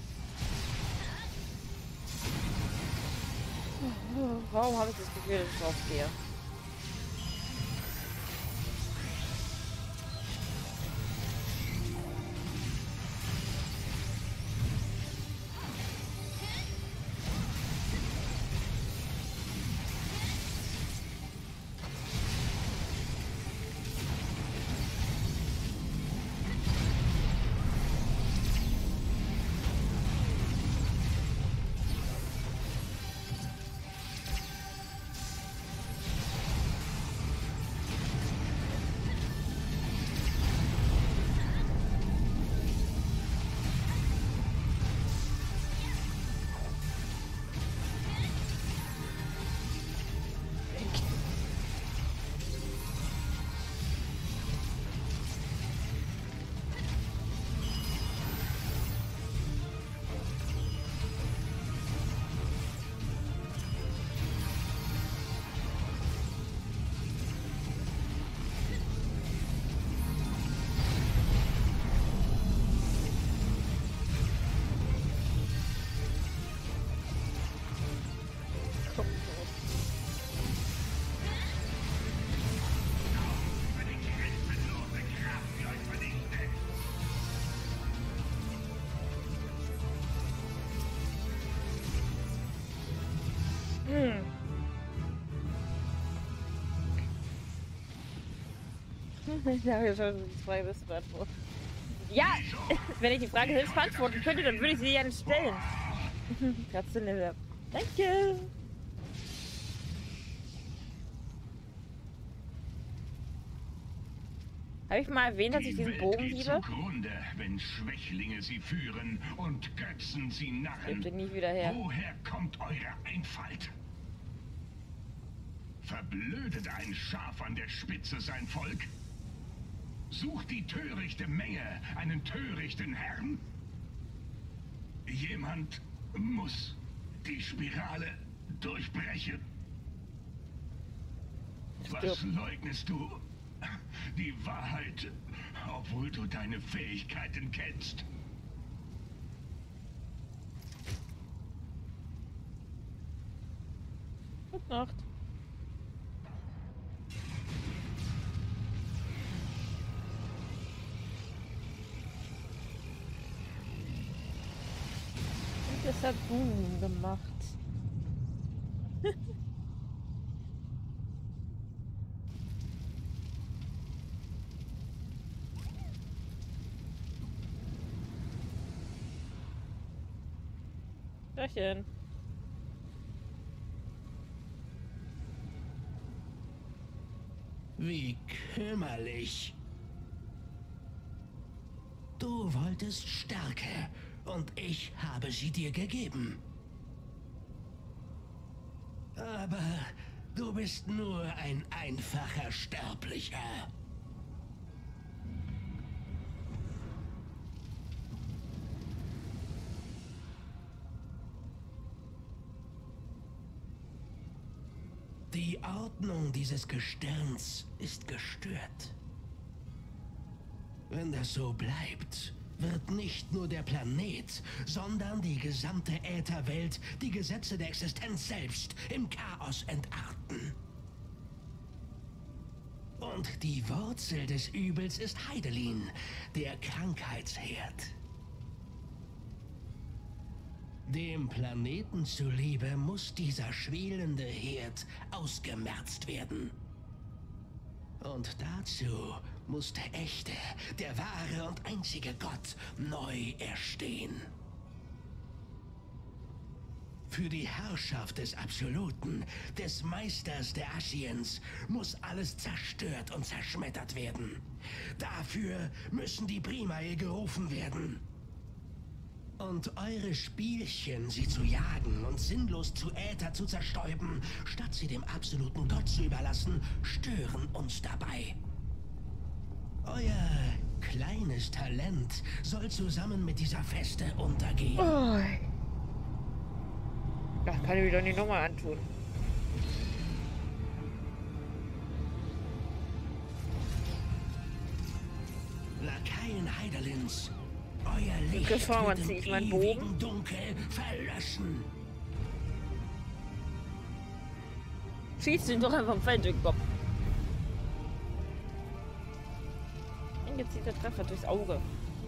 [SPEAKER 1] Warum habe ich das Gefühl, dass ich drauf gehe? Hm. Ich habe ja schon die Frage selbst beantwortet. Ja, wenn ich die Frage selbst beantworten könnte, dann würde ich sie ja nicht stellen. Katze Level. Danke. Habe ich mal erwähnt, dass ich
[SPEAKER 2] Die
[SPEAKER 1] diesen
[SPEAKER 2] Welt
[SPEAKER 1] Bogen
[SPEAKER 2] geht
[SPEAKER 1] liebe?
[SPEAKER 2] zugrunde, wenn Schwächlinge sie führen und Götzen sie narren.
[SPEAKER 1] Gebt ihn nie wieder her.
[SPEAKER 2] Woher kommt eure Einfalt? Verblödet ein Schaf an der Spitze sein Volk? Sucht die törichte Menge einen törichten Herrn? Jemand muss die Spirale durchbrechen. Was leugnest du? Die Wahrheit, obwohl du deine Fähigkeiten kennst.
[SPEAKER 1] Gute Nacht. Und das hat Boom gemacht. Hallöchen.
[SPEAKER 4] Wie kümmerlich. Du wolltest Stärke und ich habe sie dir gegeben. Aber du bist nur ein einfacher Sterblicher. Die Ordnung dieses Gestirns ist gestört. Wenn das so bleibt, wird nicht nur der Planet, sondern die gesamte Ätherwelt, die Gesetze der Existenz selbst, im Chaos entarten. Und die Wurzel des Übels ist Hydaelyn, der Krankheitsherd. Dem Planeten zuliebe muss dieser schwelende Herd ausgemerzt werden. Und dazu muss der echte, der wahre und einzige Gott neu erstehen. Für die Herrschaft des Absoluten, des Meisters der Asciens, muss alles zerstört und zerschmettert werden. Dafür müssen die Primae gerufen werden. Und eure Spielchen, sie zu jagen und sinnlos zu Äther zu zerstäuben, statt sie dem absoluten Gott zu überlassen, stören uns dabei. Euer kleines Talent soll zusammen mit dieser Feste untergehen.
[SPEAKER 1] Oh. Das kann ich mir doch nicht nochmal antun.
[SPEAKER 4] Lakaien Hydaelyns, euer Licht
[SPEAKER 1] Gefahr,
[SPEAKER 4] wird
[SPEAKER 1] zieh
[SPEAKER 4] im
[SPEAKER 1] ich meinen Bogen.
[SPEAKER 4] ewigen Dunkel verlöschen.
[SPEAKER 1] Schießt ihn doch einfach im Feld durch den Kopf. Ein gezielter Treffer durchs Auge.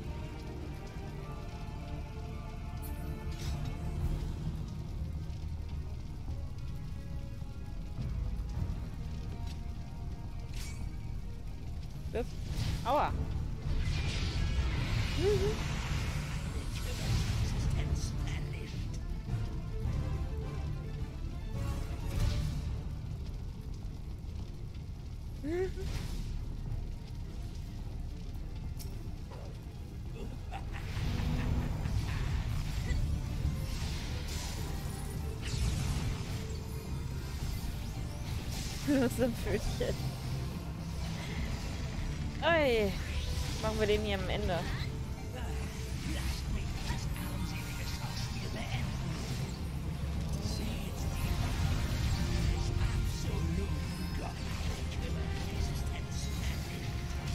[SPEAKER 1] Das. Aua. Mhm. Mhm. Das ist ein Pfötchen. Ey, machen wir den hier am Ende.
[SPEAKER 4] Lasst mich das armselige Schauspiel beenden. Seht die des absoluten Gottes Existenz erlischt.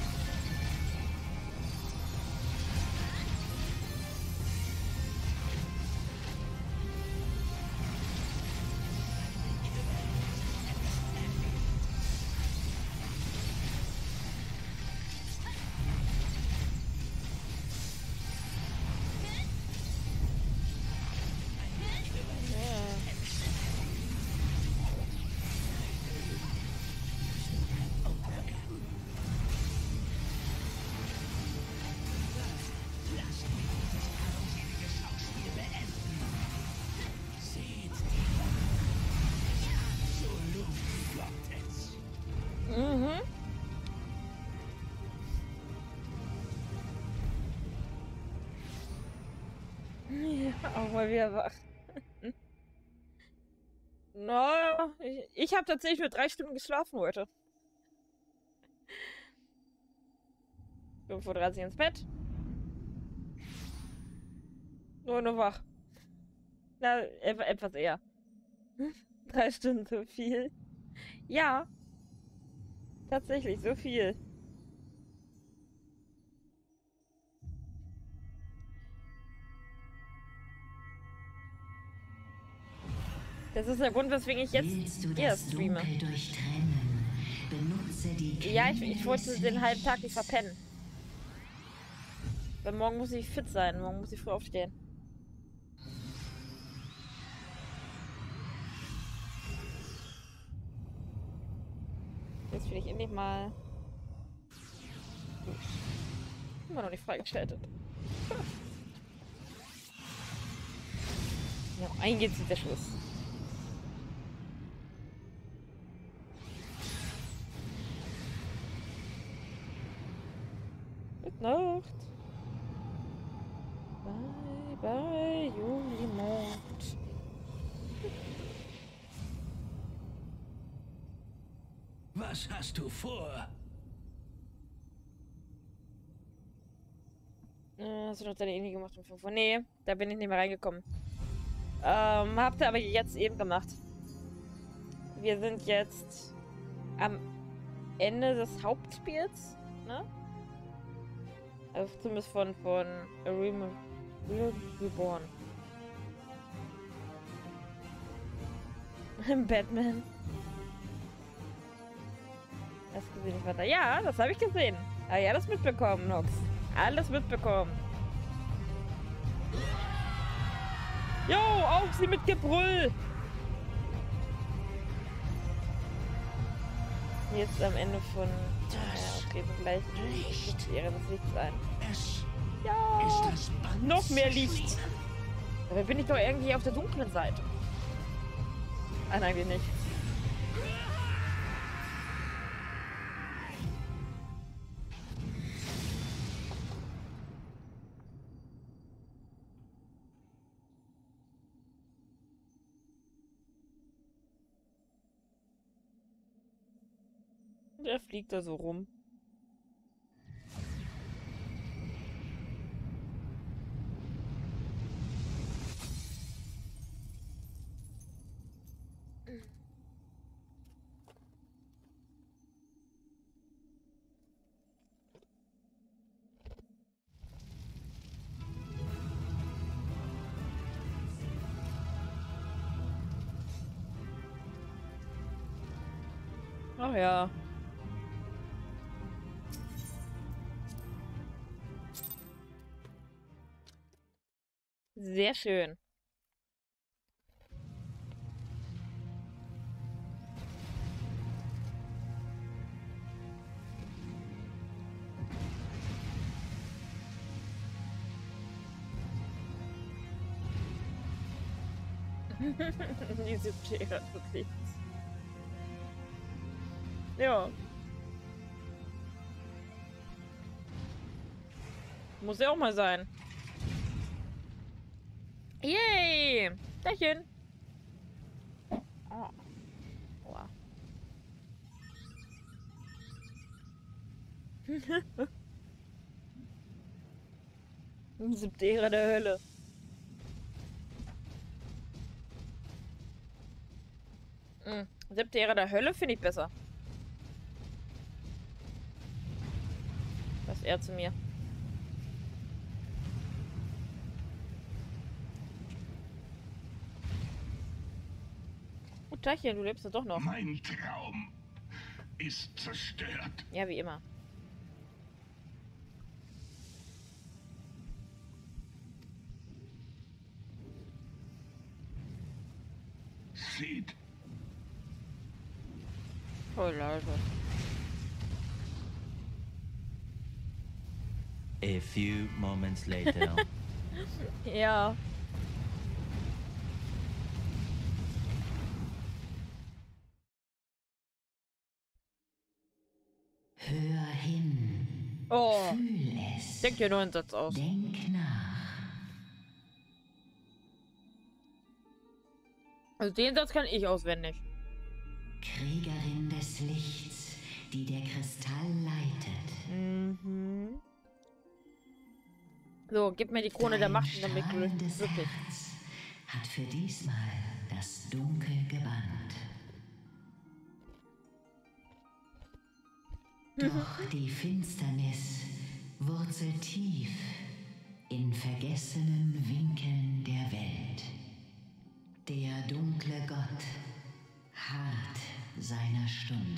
[SPEAKER 1] Mhm. Ja, auch mal wieder wach. No, ich, ich habe tatsächlich nur drei Stunden geschlafen heute. fünf Uhr dreißig ins Bett. Nur nur wach. Na, etwas eher. Drei Stunden so viel. Ja. Tatsächlich, so viel. Das ist der Grund, weswegen ich jetzt eher streame. Ja, ich, ich wollte den halben Tag nicht verpennen. Weil morgen muss ich fit sein, morgen muss ich früh aufstehen. Jetzt will ich endlich mal... Immer noch nicht freigeschaltet. Ja, ein gezielter Schuss. Gute Nacht. Bye, bye, Julimond.
[SPEAKER 4] Was hast du vor?
[SPEAKER 1] Äh, hast du noch deine Ähnliche gemacht um fünf Uhr? Nee, da bin ich nicht mehr reingekommen. Ähm, habt ihr aber jetzt eben gemacht. wir sind jetzt am Ende des Hauptspiels, ne? Also zumindest von, von A Realm Reborn. Batman. Hast du gesehen, ich war da? Ja, das habe ich gesehen. Ah ja, alles mitbekommen, Nox. Alles mitbekommen. Jo, auf sie mit Gebrüll! Jetzt am Ende von...
[SPEAKER 4] Das
[SPEAKER 1] ja, okay, gleich
[SPEAKER 4] Licht.
[SPEAKER 1] wäre das Licht sein.
[SPEAKER 4] Es
[SPEAKER 1] Ja!
[SPEAKER 4] ist das Band
[SPEAKER 1] Noch mehr Licht!
[SPEAKER 4] zerschlingen.
[SPEAKER 1] Dabei bin ich doch irgendwie auf der dunklen Seite. Ah, nein, wir nicht. Der fliegt da so rum. Ach ja. Sehr schön. Diese Tiere, wirklich. Ja. Muss ja auch mal sein. Yay! Dachchen! Oh. Wow. Siebte Ära der Hölle. Hm. Siebte Ära der Hölle finde ich besser. Das eher zu mir. Oh, Tachchen, du lebst ja doch noch.
[SPEAKER 2] Mein Traum ist zerstört.
[SPEAKER 1] Ja, wie immer.
[SPEAKER 2] Seht,
[SPEAKER 1] Oh, Leute.
[SPEAKER 3] A few moments later.
[SPEAKER 1] Ja.
[SPEAKER 5] Hör hin.
[SPEAKER 1] Oh.
[SPEAKER 5] Fühl es.
[SPEAKER 1] Denk dir nur einen Satz aus.
[SPEAKER 5] Denk nach.
[SPEAKER 1] Also den Satz kann ich auswendig.
[SPEAKER 5] Kriegerin des Lichts, die der Kristall leitet.
[SPEAKER 1] Mhm. So, gib mir die Krone der Macht und dann bin ich
[SPEAKER 5] strahlendes
[SPEAKER 1] glücklich.
[SPEAKER 5] Herz hat für diesmal das Dunkel gebannt. Doch die Finsternis wurzelt tief in vergessenen Winkeln der Welt. Der dunkle Gott harrt seiner Stunde.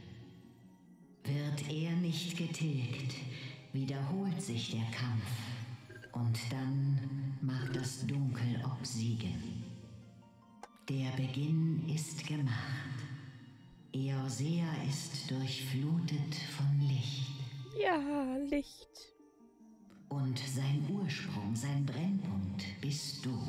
[SPEAKER 5] Wird er nicht getilgt, wiederholt sich der Kampf. Und dann mag das Dunkel obsiegen. Der Beginn ist gemacht. Eorsea ist durchflutet von Licht.
[SPEAKER 1] Ja, Licht.
[SPEAKER 5] Und sein Ursprung, sein Brennpunkt bist du.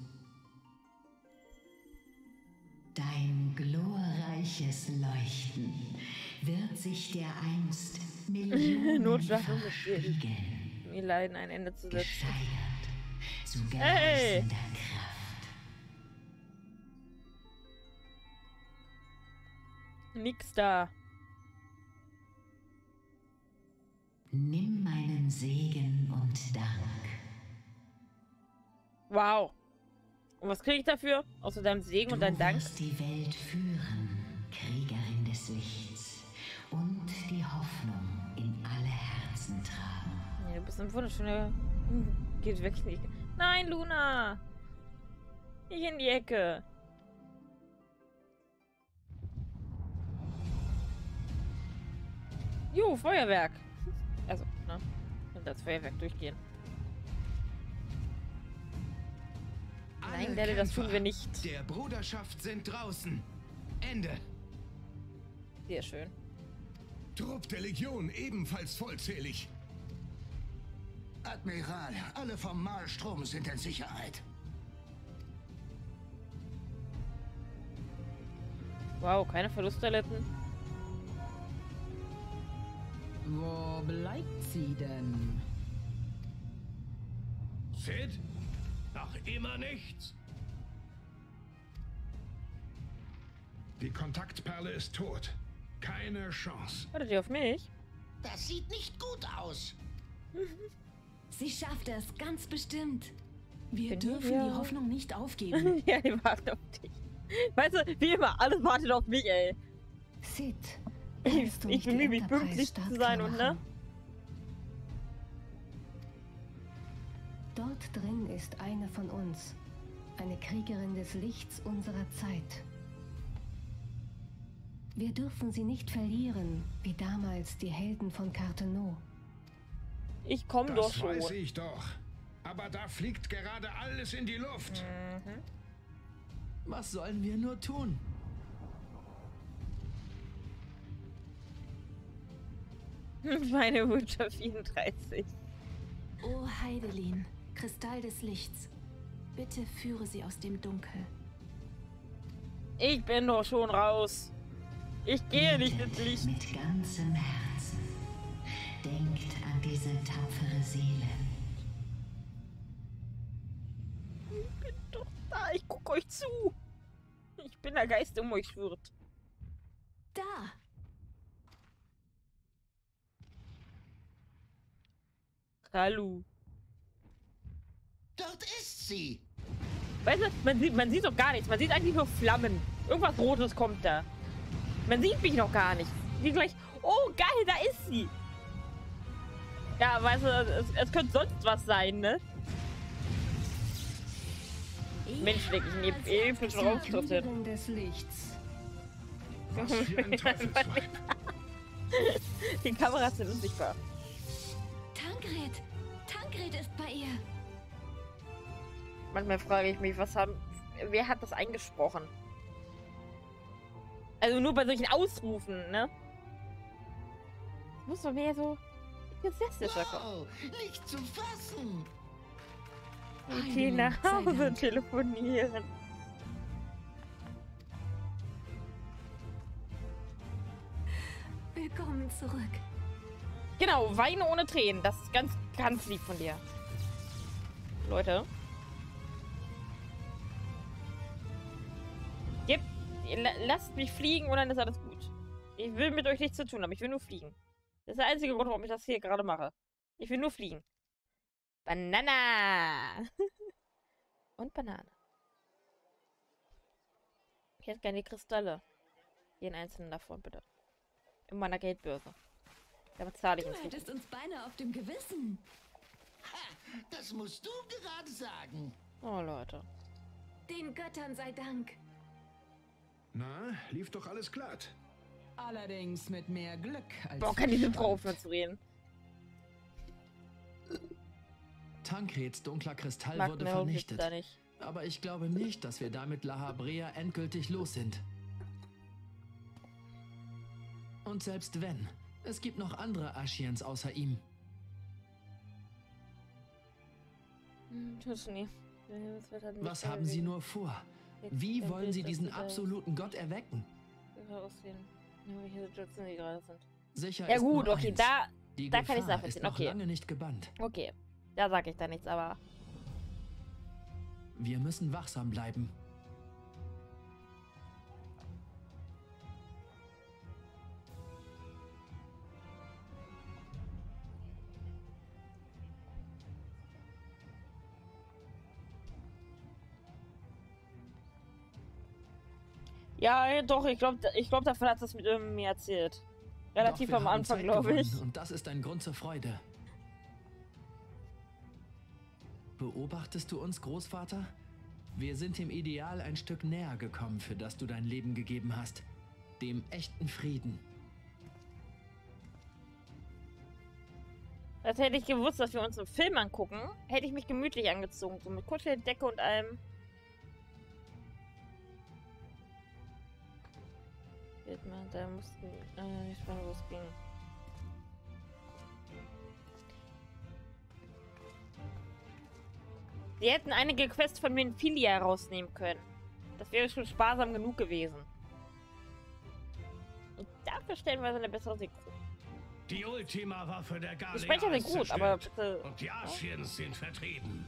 [SPEAKER 5] Dein glorreiches Leuchten wird sich dereinst
[SPEAKER 1] Notschlag
[SPEAKER 5] millionenfach spiegeln.
[SPEAKER 1] Wir leiden ein Ende zu setzen.
[SPEAKER 5] Gesteigert zu
[SPEAKER 1] Hey!
[SPEAKER 5] gleißender Kraft.
[SPEAKER 1] Nix da.
[SPEAKER 5] Nimm meinen Segen und Dank.
[SPEAKER 1] Wow. Und was kriege ich dafür? Außer deinem Segen und
[SPEAKER 5] Du
[SPEAKER 1] deinem Dank?
[SPEAKER 5] wirst die Welt führen. des Lichts und die Hoffnung in alle Herzen tragen.
[SPEAKER 1] Ja, du bist ein wunderschöner... Hm, geht weg in die Ecke. Nein, Luna! Nicht in die Ecke. Jo, Feuerwerk. Also, ne? Und das Feuerwerk durchgehen. Nein, Daddy, das tun wir nicht.
[SPEAKER 4] Der Bruderschaft sind draußen. Ende.
[SPEAKER 1] Sehr schön.
[SPEAKER 2] Trupp der Legion ebenfalls vollzählig.
[SPEAKER 4] Admiral, alle vom Malstrom sind in Sicherheit.
[SPEAKER 1] Wow, keine Verluste erlitten.
[SPEAKER 6] Wo bleibt sie denn?
[SPEAKER 2] Sid? Noch immer nichts. Die Kontaktperle ist tot. Keine Chance.
[SPEAKER 1] Wartet ihr auf mich?
[SPEAKER 4] Das sieht nicht gut aus.
[SPEAKER 7] Sie schafft es, ganz bestimmt. Wir
[SPEAKER 1] Bin
[SPEAKER 7] dürfen
[SPEAKER 1] hier.
[SPEAKER 7] die Hoffnung nicht aufgeben.
[SPEAKER 1] Ja, die wartet auf dich. Weißt du, wie immer, alles wartet auf mich, ey.
[SPEAKER 8] Sid,
[SPEAKER 1] Ich,
[SPEAKER 8] kannst du
[SPEAKER 1] ich
[SPEAKER 8] nicht die
[SPEAKER 1] bemühe mich,
[SPEAKER 8] Enterprise
[SPEAKER 1] pünktlich zu
[SPEAKER 8] startklar
[SPEAKER 1] sein und, ne?
[SPEAKER 8] machen? Dort drin ist eine von uns. Eine Kriegerin des Lichts unserer Zeit. Wir dürfen sie nicht verlieren, wie damals die Helden von Carteneau.
[SPEAKER 1] Ich komm doch
[SPEAKER 2] Das
[SPEAKER 1] schon.
[SPEAKER 2] weiß ich doch. Aber da fliegt gerade alles in die Luft.
[SPEAKER 6] Was sollen wir nur tun?
[SPEAKER 1] Meine Wünsche vierunddreißig.
[SPEAKER 7] Oh Heidelin, Kristall des Lichts. Bitte führe sie aus dem Dunkel.
[SPEAKER 1] Ich bin doch schon raus. Ich gehe nicht ins Licht.
[SPEAKER 5] Mit ganzem Herzen. Denkt an diese tapfere Seele.
[SPEAKER 1] Ich bin doch da. Ich guck euch zu. Ich bin der Geist, der um euch schwirrt.
[SPEAKER 7] Da!
[SPEAKER 1] Hallo.
[SPEAKER 4] Dort ist sie.
[SPEAKER 1] Weißt du, man sieht, man sieht doch gar nichts. Man sieht eigentlich nur Flammen. Irgendwas Rotes kommt da. Man sieht mich noch gar nicht. Wie gleich. Oh, geil, da ist sie. Ja, weißt du, es, es könnte sonst was sein, ne? Mensch, wirklich ein ep- epischer Auftritt.
[SPEAKER 8] Kriegerin des Lichts.
[SPEAKER 2] Was für ein Teufelsweib.
[SPEAKER 1] Die Kameras sind unsichtbar.
[SPEAKER 7] Tankred! Tankred ist bei ihr!
[SPEAKER 1] Manchmal frage ich mich, was haben. Wer hat das eingesprochen? Also nur bei solchen Ausrufen, ne? Muss doch mehr so enthusiastischer kommen.
[SPEAKER 4] Wow, nicht zu fassen.
[SPEAKER 1] Und die nach
[SPEAKER 7] sei
[SPEAKER 1] Hause
[SPEAKER 7] Dank.
[SPEAKER 1] telefonieren.
[SPEAKER 7] Willkommen zurück.
[SPEAKER 1] Genau, weine ohne Tränen. Das ist ganz, ganz lieb von dir. Leute. Gebt, la- lasst mich fliegen und dann ist alles gut. Ich will mit euch nichts zu tun haben. Ich will nur fliegen. Das ist der einzige Grund, warum ich das hier gerade mache. Ich will nur fliegen. Banana! Und Banane. Ich hätte gerne die Kristalle. Jeden einzelnen davon, bitte. In meiner Geldbörse. Damit zahle ich
[SPEAKER 7] Du
[SPEAKER 1] ins
[SPEAKER 7] hättest uns beinahe auf dem Gewissen.
[SPEAKER 4] Ha, das musst du gerade sagen.
[SPEAKER 1] Oh, Leute.
[SPEAKER 7] Den Göttern sei Dank.
[SPEAKER 2] Na, lief doch alles glatt.
[SPEAKER 6] Allerdings mit mehr Glück als
[SPEAKER 1] Boah, kann diese
[SPEAKER 6] Verstand.
[SPEAKER 1] Frau aufhören zu reden.
[SPEAKER 6] Tankreds dunkler Kristall
[SPEAKER 1] Mag
[SPEAKER 6] wurde
[SPEAKER 1] mir
[SPEAKER 6] vernichtet.
[SPEAKER 1] da nicht.
[SPEAKER 6] Aber ich glaube nicht, dass wir damit La Habrea endgültig los sind. Und selbst wenn, es gibt noch andere Ashians außer ihm.
[SPEAKER 1] Hm, tut's nie. Das wird halt nicht
[SPEAKER 6] Was
[SPEAKER 1] so
[SPEAKER 6] haben Sie
[SPEAKER 1] bewegen.
[SPEAKER 6] nur vor?
[SPEAKER 1] Jetzt
[SPEAKER 6] Wie
[SPEAKER 1] dein
[SPEAKER 6] wollen
[SPEAKER 1] Bild,
[SPEAKER 6] Sie
[SPEAKER 1] dass
[SPEAKER 6] diesen
[SPEAKER 1] sie da
[SPEAKER 6] absoluten Gott erwecken?
[SPEAKER 1] so aussehen. In welcher Situation sie gerade sind.
[SPEAKER 6] Sicher
[SPEAKER 1] Ja
[SPEAKER 6] ist
[SPEAKER 1] gut,
[SPEAKER 6] nur
[SPEAKER 1] okay,
[SPEAKER 6] eins.
[SPEAKER 1] da,
[SPEAKER 6] Die
[SPEAKER 1] da kann ich's
[SPEAKER 6] Gefahr
[SPEAKER 1] nachvollziehen,
[SPEAKER 6] ist noch
[SPEAKER 1] okay.
[SPEAKER 6] lange nicht gebannt.
[SPEAKER 1] okay. Da sage ich da nichts, aber
[SPEAKER 6] Wir müssen wachsam bleiben.
[SPEAKER 1] Ja, doch, ich glaube, ich glaub, davon hat es mit ähm, mir erzählt. Relativ
[SPEAKER 6] Doch, wir
[SPEAKER 1] am
[SPEAKER 6] haben
[SPEAKER 1] Anfang,
[SPEAKER 6] Zeit
[SPEAKER 1] glaube ich.
[SPEAKER 6] gewonnen Und das ist ein Grund zur Freude. Beobachtest du uns, Großvater? Wir sind dem Ideal ein Stück näher gekommen, für das du dein Leben gegeben hast. Dem echten Frieden.
[SPEAKER 1] Als hätte ich gewusst, dass wir uns einen Film angucken, hätte ich mich gemütlich angezogen. So mit Kuschel, Decke und allem. Da mussten, äh, ich weiß nicht, wo es ging. Sie hätten einige Quests von Minfilia rausnehmen können. Das wäre schon sparsam genug gewesen. Und dafür stellen wir so eine bessere Synchro.
[SPEAKER 2] Die Ultima-Waffe der Galea
[SPEAKER 1] Die Sprecher sind gut, aber bitte.
[SPEAKER 2] Und die Ashiens sind vertrieben.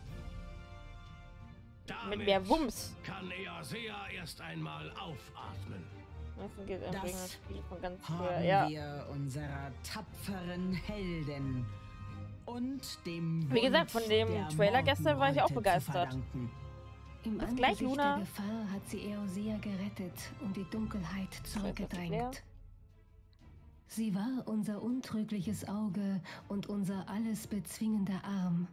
[SPEAKER 2] Damit
[SPEAKER 1] mit mehr Wumms.
[SPEAKER 2] Kann Eorzea erst einmal aufatmen.
[SPEAKER 9] Das
[SPEAKER 1] von ganz
[SPEAKER 9] haben
[SPEAKER 1] früher. Ja.
[SPEAKER 9] wir unserer tapferen Heldin und dem
[SPEAKER 1] Wie gesagt, von dem
[SPEAKER 9] der
[SPEAKER 1] Trailer gestern war ich auch
[SPEAKER 9] Morgenröte zu
[SPEAKER 1] begeistert.
[SPEAKER 9] verdanken.
[SPEAKER 8] Im
[SPEAKER 1] Bis
[SPEAKER 8] Angesicht
[SPEAKER 1] gleich, Luna.
[SPEAKER 8] der Gefahr hat sie Eorzea gerettet und die Dunkelheit zurückgedrängt. Sie war unser untrügliches Auge und unser alles bezwingender Arm.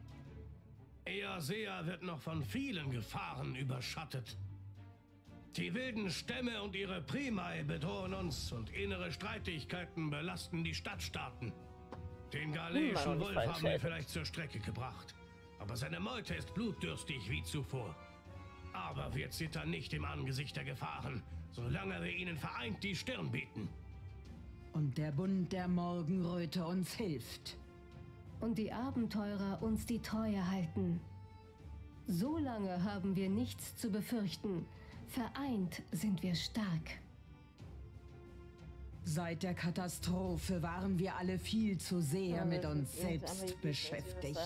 [SPEAKER 2] Eorzea wird noch von vielen Gefahren überschattet. Die wilden Stämme und ihre Primae bedrohen uns und innere Streitigkeiten belasten die Stadtstaaten. Den galeischen
[SPEAKER 1] Hm,
[SPEAKER 2] Wolf haben wir vielleicht zur Strecke gebracht. Aber seine Meute ist blutdürstig wie zuvor. Aber wir zittern nicht im Angesicht der Gefahren, solange wir ihnen vereint die Stirn bieten.
[SPEAKER 9] Und der Bund der Morgenröte uns hilft.
[SPEAKER 8] Und die Abenteurer uns die Treue halten. So lange haben wir nichts zu befürchten. Vereint sind wir stark.
[SPEAKER 9] Seit der Katastrophe waren wir alle viel zu sehr
[SPEAKER 1] Ja,
[SPEAKER 9] mit
[SPEAKER 1] wir
[SPEAKER 9] uns
[SPEAKER 1] sind
[SPEAKER 9] selbst
[SPEAKER 1] aber die-
[SPEAKER 9] beschäftigt.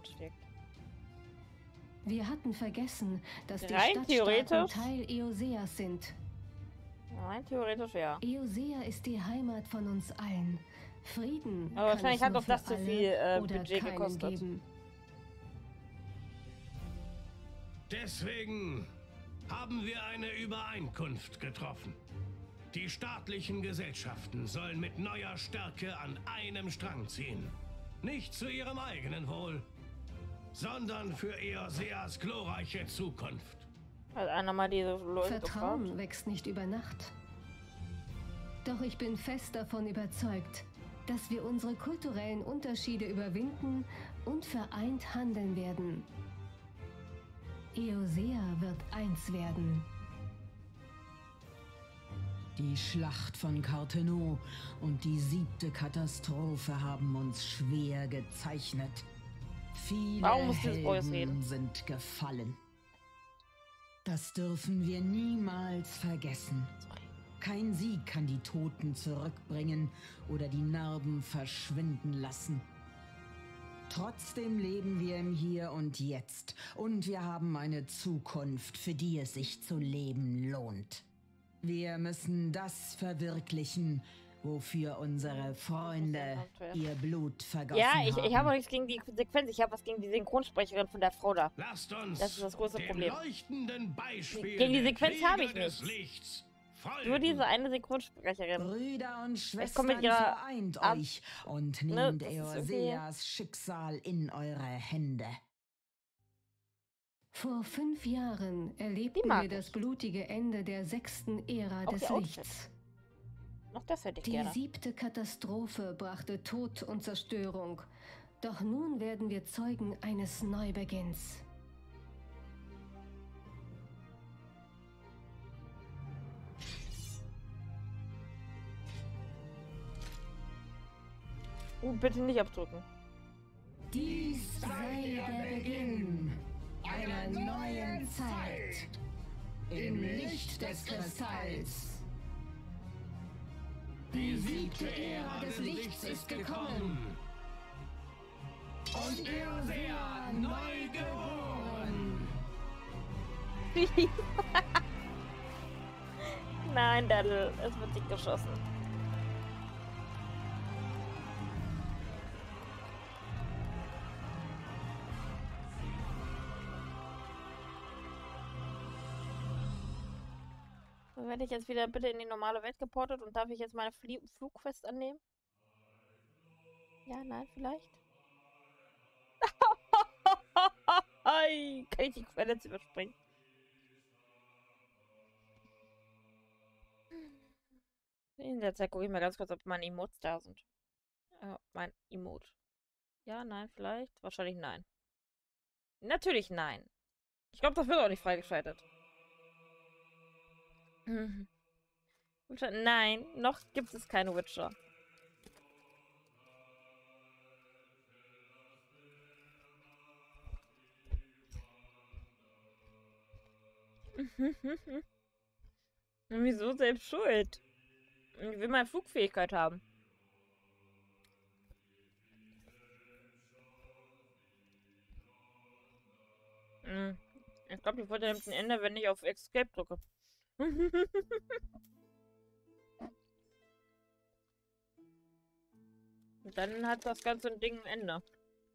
[SPEAKER 8] Wir hatten vergessen, dass die
[SPEAKER 1] Rein
[SPEAKER 8] Stadtstaaten
[SPEAKER 1] theoretisch-
[SPEAKER 8] Teil Eoseas sind.
[SPEAKER 1] Nein, theoretisch ja.
[SPEAKER 8] Eosea ist die Heimat von uns allen. Frieden
[SPEAKER 1] Aber
[SPEAKER 8] kann
[SPEAKER 1] wahrscheinlich
[SPEAKER 8] es
[SPEAKER 1] hat
[SPEAKER 8] nur
[SPEAKER 1] doch das
[SPEAKER 8] für
[SPEAKER 1] zu
[SPEAKER 8] alle
[SPEAKER 1] viel, äh,
[SPEAKER 8] oder
[SPEAKER 1] Budget
[SPEAKER 8] keinen
[SPEAKER 1] gekostet.
[SPEAKER 8] geben.
[SPEAKER 2] Deswegen haben wir eine Übereinkunft getroffen. Die staatlichen Gesellschaften sollen mit neuer Stärke an einem Strang ziehen. Nicht zu ihrem eigenen Wohl, sondern für Eorzeas glorreiche Zukunft.
[SPEAKER 1] Hat einer mal diese Leute
[SPEAKER 8] Vertrauen
[SPEAKER 1] gefragt?
[SPEAKER 8] wächst nicht über Nacht. Doch ich bin fest davon überzeugt, dass wir unsere kulturellen Unterschiede überwinden und vereint handeln werden. Eorzea wird eins werden.
[SPEAKER 9] Die Schlacht von Carteneau und die siebte Katastrophe haben uns schwer gezeichnet. Viele
[SPEAKER 1] Warum muss dieses Boys
[SPEAKER 9] Helden
[SPEAKER 1] reden?
[SPEAKER 9] sind gefallen. Das dürfen wir niemals vergessen. Kein Sieg kann die Toten zurückbringen oder die Narben verschwinden lassen. Trotzdem leben wir im Hier und Jetzt und wir haben eine Zukunft, für die es sich zu leben lohnt. Wir müssen das verwirklichen, wofür unsere Freunde ihr Blut vergossen
[SPEAKER 1] Ja, ich,
[SPEAKER 9] haben.
[SPEAKER 1] ich habe auch nichts gegen die Sequenz. Ich habe was gegen die Synchronsprecherin von der Frau da.
[SPEAKER 2] Lasst uns
[SPEAKER 1] Das ist das große
[SPEAKER 2] dem
[SPEAKER 1] Problem.
[SPEAKER 2] leuchtenden Beispiel
[SPEAKER 1] Gegen die
[SPEAKER 2] der
[SPEAKER 1] Sequenz
[SPEAKER 2] Krieger
[SPEAKER 1] habe ich
[SPEAKER 2] des
[SPEAKER 1] nichts.
[SPEAKER 2] Lichts folgen.
[SPEAKER 1] Nur diese eine Synchronsprecherin.
[SPEAKER 9] Brüder und
[SPEAKER 1] Ich komme
[SPEAKER 9] Schwestern,
[SPEAKER 1] mit ihrer
[SPEAKER 9] vereint
[SPEAKER 1] Ab-
[SPEAKER 9] euch und
[SPEAKER 1] Ne,
[SPEAKER 9] nehmt
[SPEAKER 1] das ist
[SPEAKER 9] Eorzeas Schicksal in eure Hände.
[SPEAKER 8] Vor fünf Jahren erlebten
[SPEAKER 1] mag
[SPEAKER 8] wir das
[SPEAKER 1] ich.
[SPEAKER 8] blutige Ende der sechsten Ära
[SPEAKER 1] Auch
[SPEAKER 8] des
[SPEAKER 1] die Outfits.
[SPEAKER 8] Lichts.
[SPEAKER 1] Noch das hätte ich
[SPEAKER 8] Die
[SPEAKER 1] gerne.
[SPEAKER 8] siebte Katastrophe brachte Tod und Zerstörung. Doch nun werden wir Zeugen eines Neubeginns.
[SPEAKER 1] Uh, bitte nicht abdrücken.
[SPEAKER 8] Dies sei der Beginn einer neuen Zeit im Licht des Kristalls. Die siebte Ära des Lichts ist gekommen und Eorzea neu geboren.
[SPEAKER 1] Nein, Daddle, es wird dich geschossen. werde ich jetzt wieder bitte in die normale Welt geportet und darf ich jetzt meine Flie Flugquest annehmen? Ja, nein, vielleicht? Kann ich die Quelle jetzt überspringen? In der Zeit gucke ich mal ganz kurz, ob meine Emotes da sind. Äh, mein Emote. Ja, nein, vielleicht? Wahrscheinlich nein. Natürlich nein. Ich glaube, das wird auch nicht freigeschaltet. Mhm. Nein, noch gibt es keine Witcher. Wieso selbst schuld? Ich will meine Flugfähigkeit haben. Hm. Ich glaube, die Folge nimmt ein Ende, wenn ich auf Escape drücke. Und dann hat das ganze Ding ein Ende.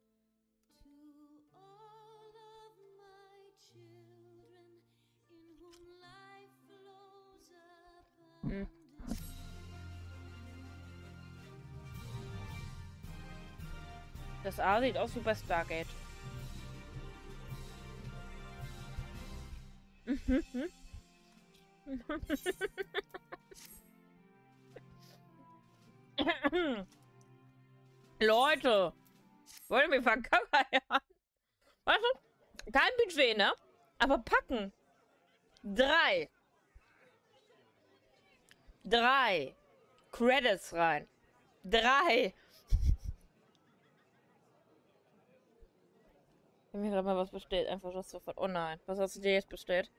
[SPEAKER 1] Hm. Das A sieht aus wie bei Stargate. Leute, wollen wir verkackern? Weißt du? Kein Budget, ne? Aber packen. Drei. Drei. Credits rein. Drei. Ich hab mir gerade mal was bestellt. Einfach das sofort. Oh nein. Was hast du dir jetzt bestellt?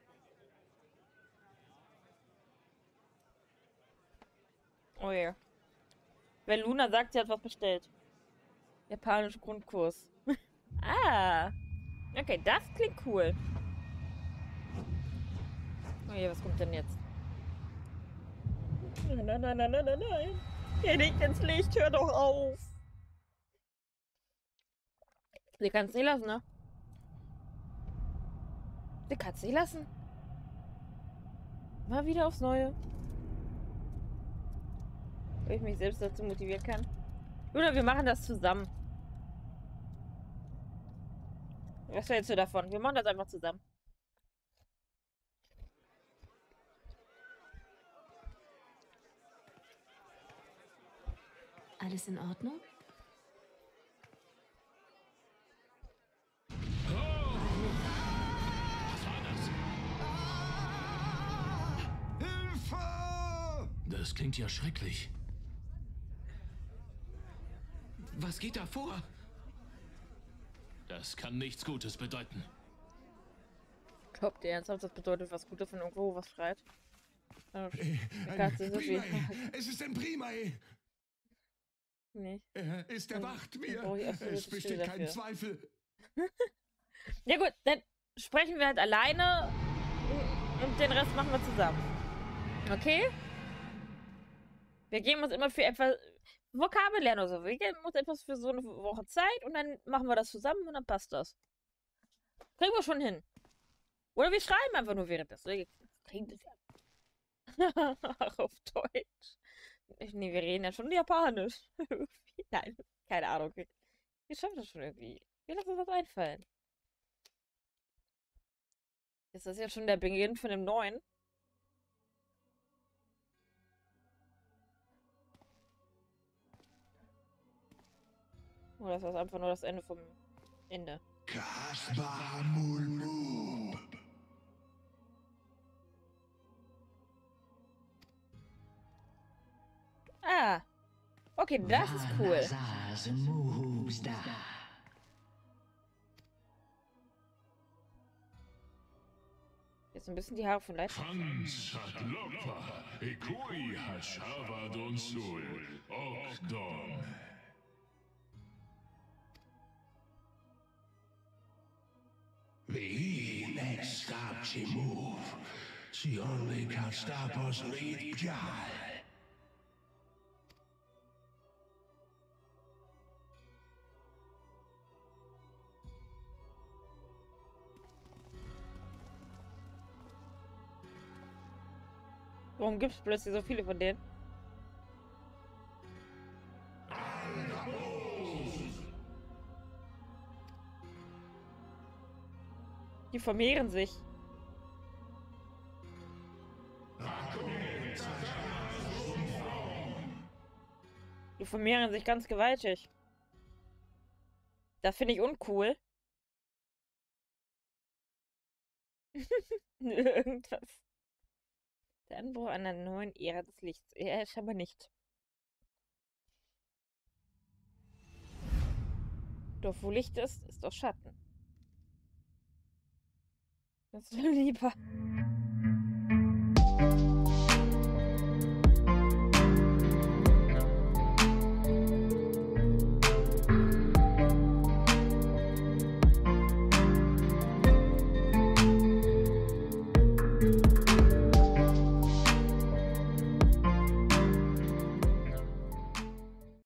[SPEAKER 1] Oh ja. Wenn Luna sagt, sie hat was bestellt. Japanisch Grundkurs. Ah. Okay, das klingt cool. Oh je, was kommt denn jetzt? Nein, nein, nein, nein, nein, nein. Geh nicht ins Licht, hör doch auf. Sie kann es nicht lassen, ne? Sie kann es nicht lassen. Mal wieder aufs Neue. Weil ich mich selbst dazu motivieren kann. Oder wir machen das zusammen. Was hältst du davon? Wir machen das einfach zusammen.
[SPEAKER 7] Alles in Ordnung?
[SPEAKER 4] Hilfe!
[SPEAKER 6] Das klingt ja schrecklich.
[SPEAKER 4] Was geht da vor?
[SPEAKER 6] Das kann nichts Gutes bedeuten.
[SPEAKER 1] Glaubt ihr ernsthaft, das bedeutet was Gutes, wenn irgendwo was schreit? Äh,
[SPEAKER 4] Ein
[SPEAKER 1] Katze, so viel.
[SPEAKER 4] Primae. Es ist ein Primae.
[SPEAKER 1] Nee.
[SPEAKER 4] Er ist erwacht mir.
[SPEAKER 1] brauche ich absolute
[SPEAKER 4] Es besteht
[SPEAKER 1] Stille
[SPEAKER 4] kein
[SPEAKER 1] dafür.
[SPEAKER 4] Zweifel.
[SPEAKER 1] Ja gut, dann sprechen wir halt alleine und den Rest machen wir zusammen. Okay? Wir geben uns immer für etwas Vokabel lernen oder so. Wir geben uns etwas für so eine Woche Zeit und dann machen wir das zusammen und dann passt das. Kriegen wir schon hin. Oder wir schreiben einfach nur währenddessen. Kriegen das ja. Ach, auf Deutsch. Nee, wir reden ja schon Japanisch. Nein, keine Ahnung. Wir schaffen das schon irgendwie. Wir lassen uns was einfallen. Ist das jetzt schon der Beginn von dem neuen? Oder ist das einfach nur das Ende vom Ende?
[SPEAKER 4] Kaspar Mulmub.
[SPEAKER 1] Ah. Okay, das ist cool. Jetzt ein bisschen die Haare von Leid.
[SPEAKER 2] Hans hat Lopa, Ekoi hat Shavadonsul, Okdom.
[SPEAKER 4] Vi next stop she move. She only can stop us lead Jal.
[SPEAKER 1] Warum gibt es plötzlich so viele von denen? Die vermehren sich. Die vermehren sich ganz gewaltig. Das finde ich uncool. Irgendwas. Der Anbruch einer neuen Ära des Lichts. Er ist aber nicht. Doch wo Licht ist, ist auch Schatten. Das ist lieber.